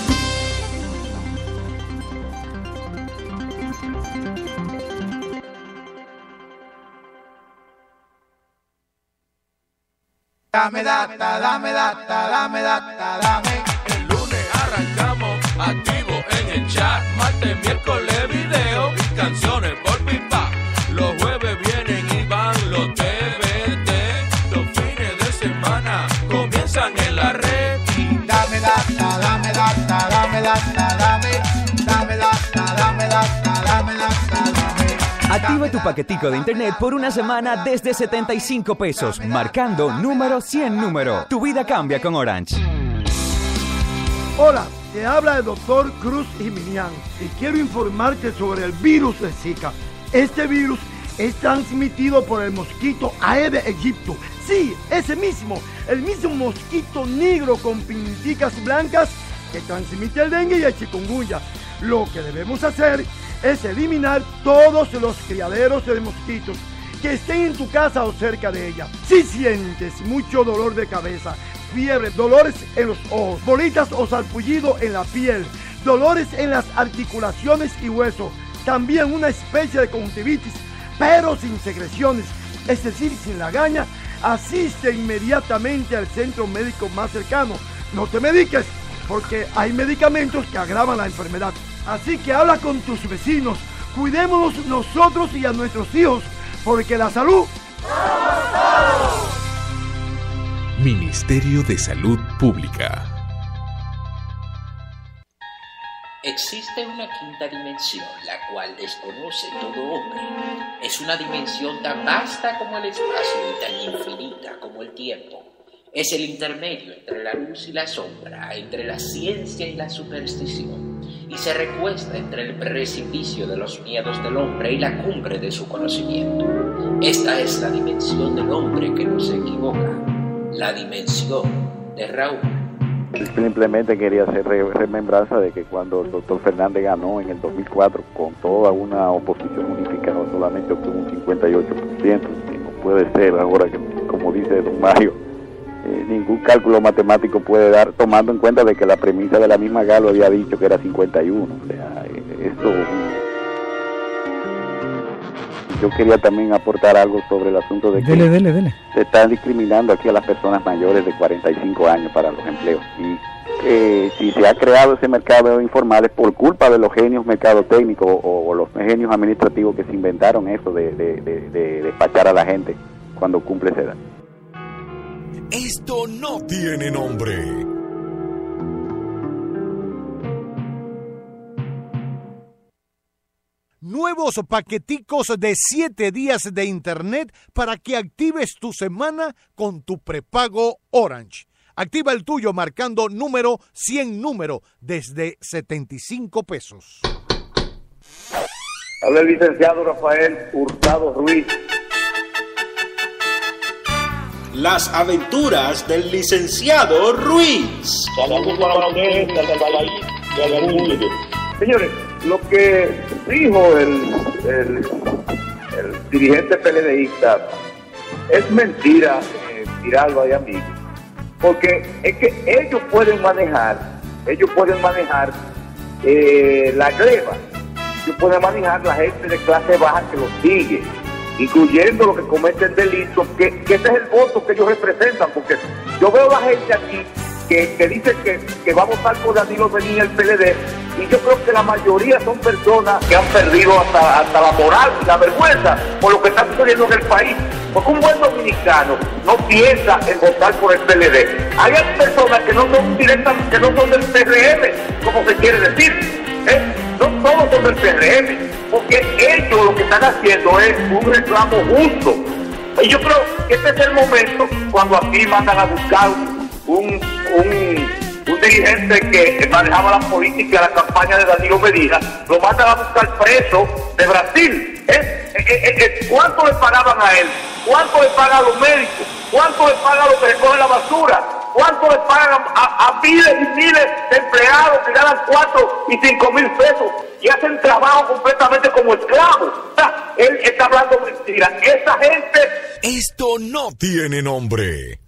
Dame data, dame data, dame data, dame. El lunes arrancamos activo en el chat. Martes, miércoles, video y canciones por pipa. Los jueves vienen y van los T V T. Los fines de semana comienzan en la red. Dame data, dame data, Activa tu paquetico de internet por una semana desde setenta y cinco pesos, marcando número cien número. Tu vida cambia con Orange. Hola, te habla el doctor Cruz Jiminián y quiero informarte sobre el virus de Zika. Este virus es transmitido por el mosquito Aedes aegypti. Sí, ese mismo, el mismo mosquito negro con pinticas blancas que transmite el dengue y el chikungunya. Lo que debemos hacer es eliminar todos los criaderos de mosquitos que estén en tu casa o cerca de ella. Si sientes mucho dolor de cabeza, fiebre, dolores en los ojos, bolitas o sarpullido en la piel, dolores en las articulaciones y huesos, también una especie de conjuntivitis, pero sin secreciones, es decir, sin lagaña, asiste inmediatamente al centro médico más cercano. No te mediques, porque hay medicamentos que agravan la enfermedad. Así que habla con tus vecinos, cuidémonos nosotros y a nuestros hijos, porque la salud... Ministerio de Salud Pública. Existe una quinta dimensión, la cual desconoce todo hombre. Es una dimensión tan vasta como el espacio y tan infinita como el tiempo. Es el intermedio entre la luz y la sombra, entre la ciencia y la superstición, y se recuesta entre el precipicio de los miedos del hombre y la cumbre de su conocimiento. Esta es la dimensión del hombre que no se equivoca, la dimensión de Raúl. Simplemente quería hacer re remembranza de que cuando el doctor Fernández ganó en el dos mil cuatro con toda una oposición unificada, solamente obtuvo un cincuenta y ocho por ciento, y no puede ser ahora que, como dice don Mario, eh, ningún cálculo matemático puede dar, tomando en cuenta de que la premisa de la misma Galo había dicho que era cincuenta y uno. O sea, eh, esto... Yo quería también aportar algo sobre el asunto de que dele, dele, dele. se están discriminando aquí a las personas mayores de cuarenta y cinco años para los empleos. Y eh, si se ha creado ese mercado informal es por culpa de los genios mercadotécnicos o, o los genios administrativos que se inventaron eso de, de, de, de despachar a la gente cuando cumple esa edad. Esto no tiene nombre. Nuevos paqueticos de siete días de internet para que actives tu semana con tu prepago Orange. Activa el tuyo marcando número cien número desde setenta y cinco pesos. Habla el licenciado Rafael Hurtado Ruiz. Las aventuras del licenciado Ruiz. Saludos para ustedes desde el país del mundo. Señores, lo que dijo el, el, el dirigente PLDista es mentira, eh, Giralba y amigos, porque es que ellos pueden manejar, ellos pueden manejar eh, la gleba, ellos pueden manejar la gente de clase baja que los sigue, incluyendo los que cometen delitos, que, que ese es el voto que ellos representan, porque yo veo la gente aquí que, que dice que, que va a votar por Danilo Medina el P L D, y yo creo que la mayoría son personas que han perdido hasta, hasta la moral y la vergüenza por lo que está sucediendo en el país, porque un buen dominicano no piensa en votar por el P L D. Hay personas que no son directas, que no son del P R M, como se quiere decir, ¿eh? No todos son del P R M, porque ellos lo que están haciendo es un reclamo justo, y yo creo que este es el momento cuando aquí mandan a buscar un, un, un dirigente que manejaba la política, la campaña de Danilo Medina, lo mandan a buscar preso de Brasil. ¿Eh? Eh, eh, eh, ¿Cuánto le pagaban a él? ¿Cuánto le pagan a los médicos? ¿Cuánto le pagan a los que recogen la basura? ¿Cuánto le pagan a, a miles y miles de empleados que ganan cuatro y cinco mil pesos y hacen trabajo completamente como esclavos? O sea, él está hablando mentira. Esa gente... Esto no tiene nombre.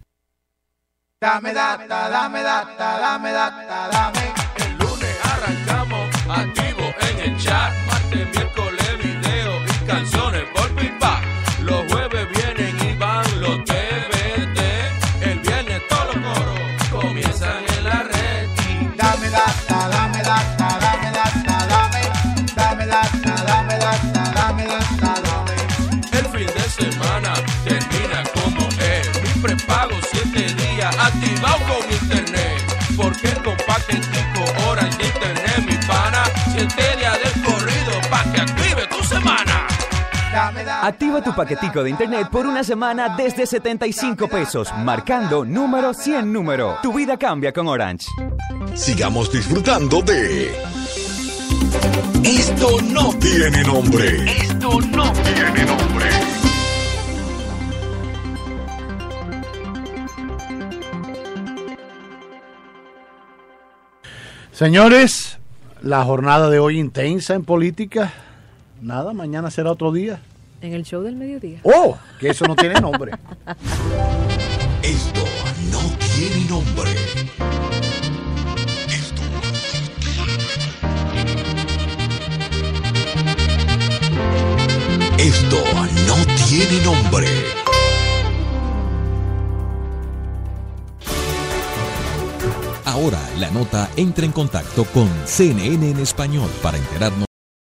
Dame data, dame data, dame data, dame. El lunes arrancamos activo en el chat. Martes, miércoles, video y canciones por pipa. Los jueves vienen y van los T V T. El viernes todos los coros comienzan en la red. Y dame data, dame data, dame data, dame. Dame data, dame data, dame data, dame. El fin de semana termina como es. Mi prepago siete días activado con internet. Porque con paquetico Orange de internet, mi pana. Siete días del corrido pa' que active tu semana. Activa tu paquetico de internet por una semana desde setenta y cinco pesos, marcando número cien número. Tu vida cambia con Orange. Sigamos disfrutando de Esto no tiene nombre. Esto no tiene nombre. Señores, la jornada de hoy intensa en política. Nada, mañana será otro día. En el show del mediodía. ¡Oh! Que eso no tiene nombre. Esto no tiene nombre. Esto Esto no tiene nombre. Ahora la nota entra en contacto con C N N en español para enterarnos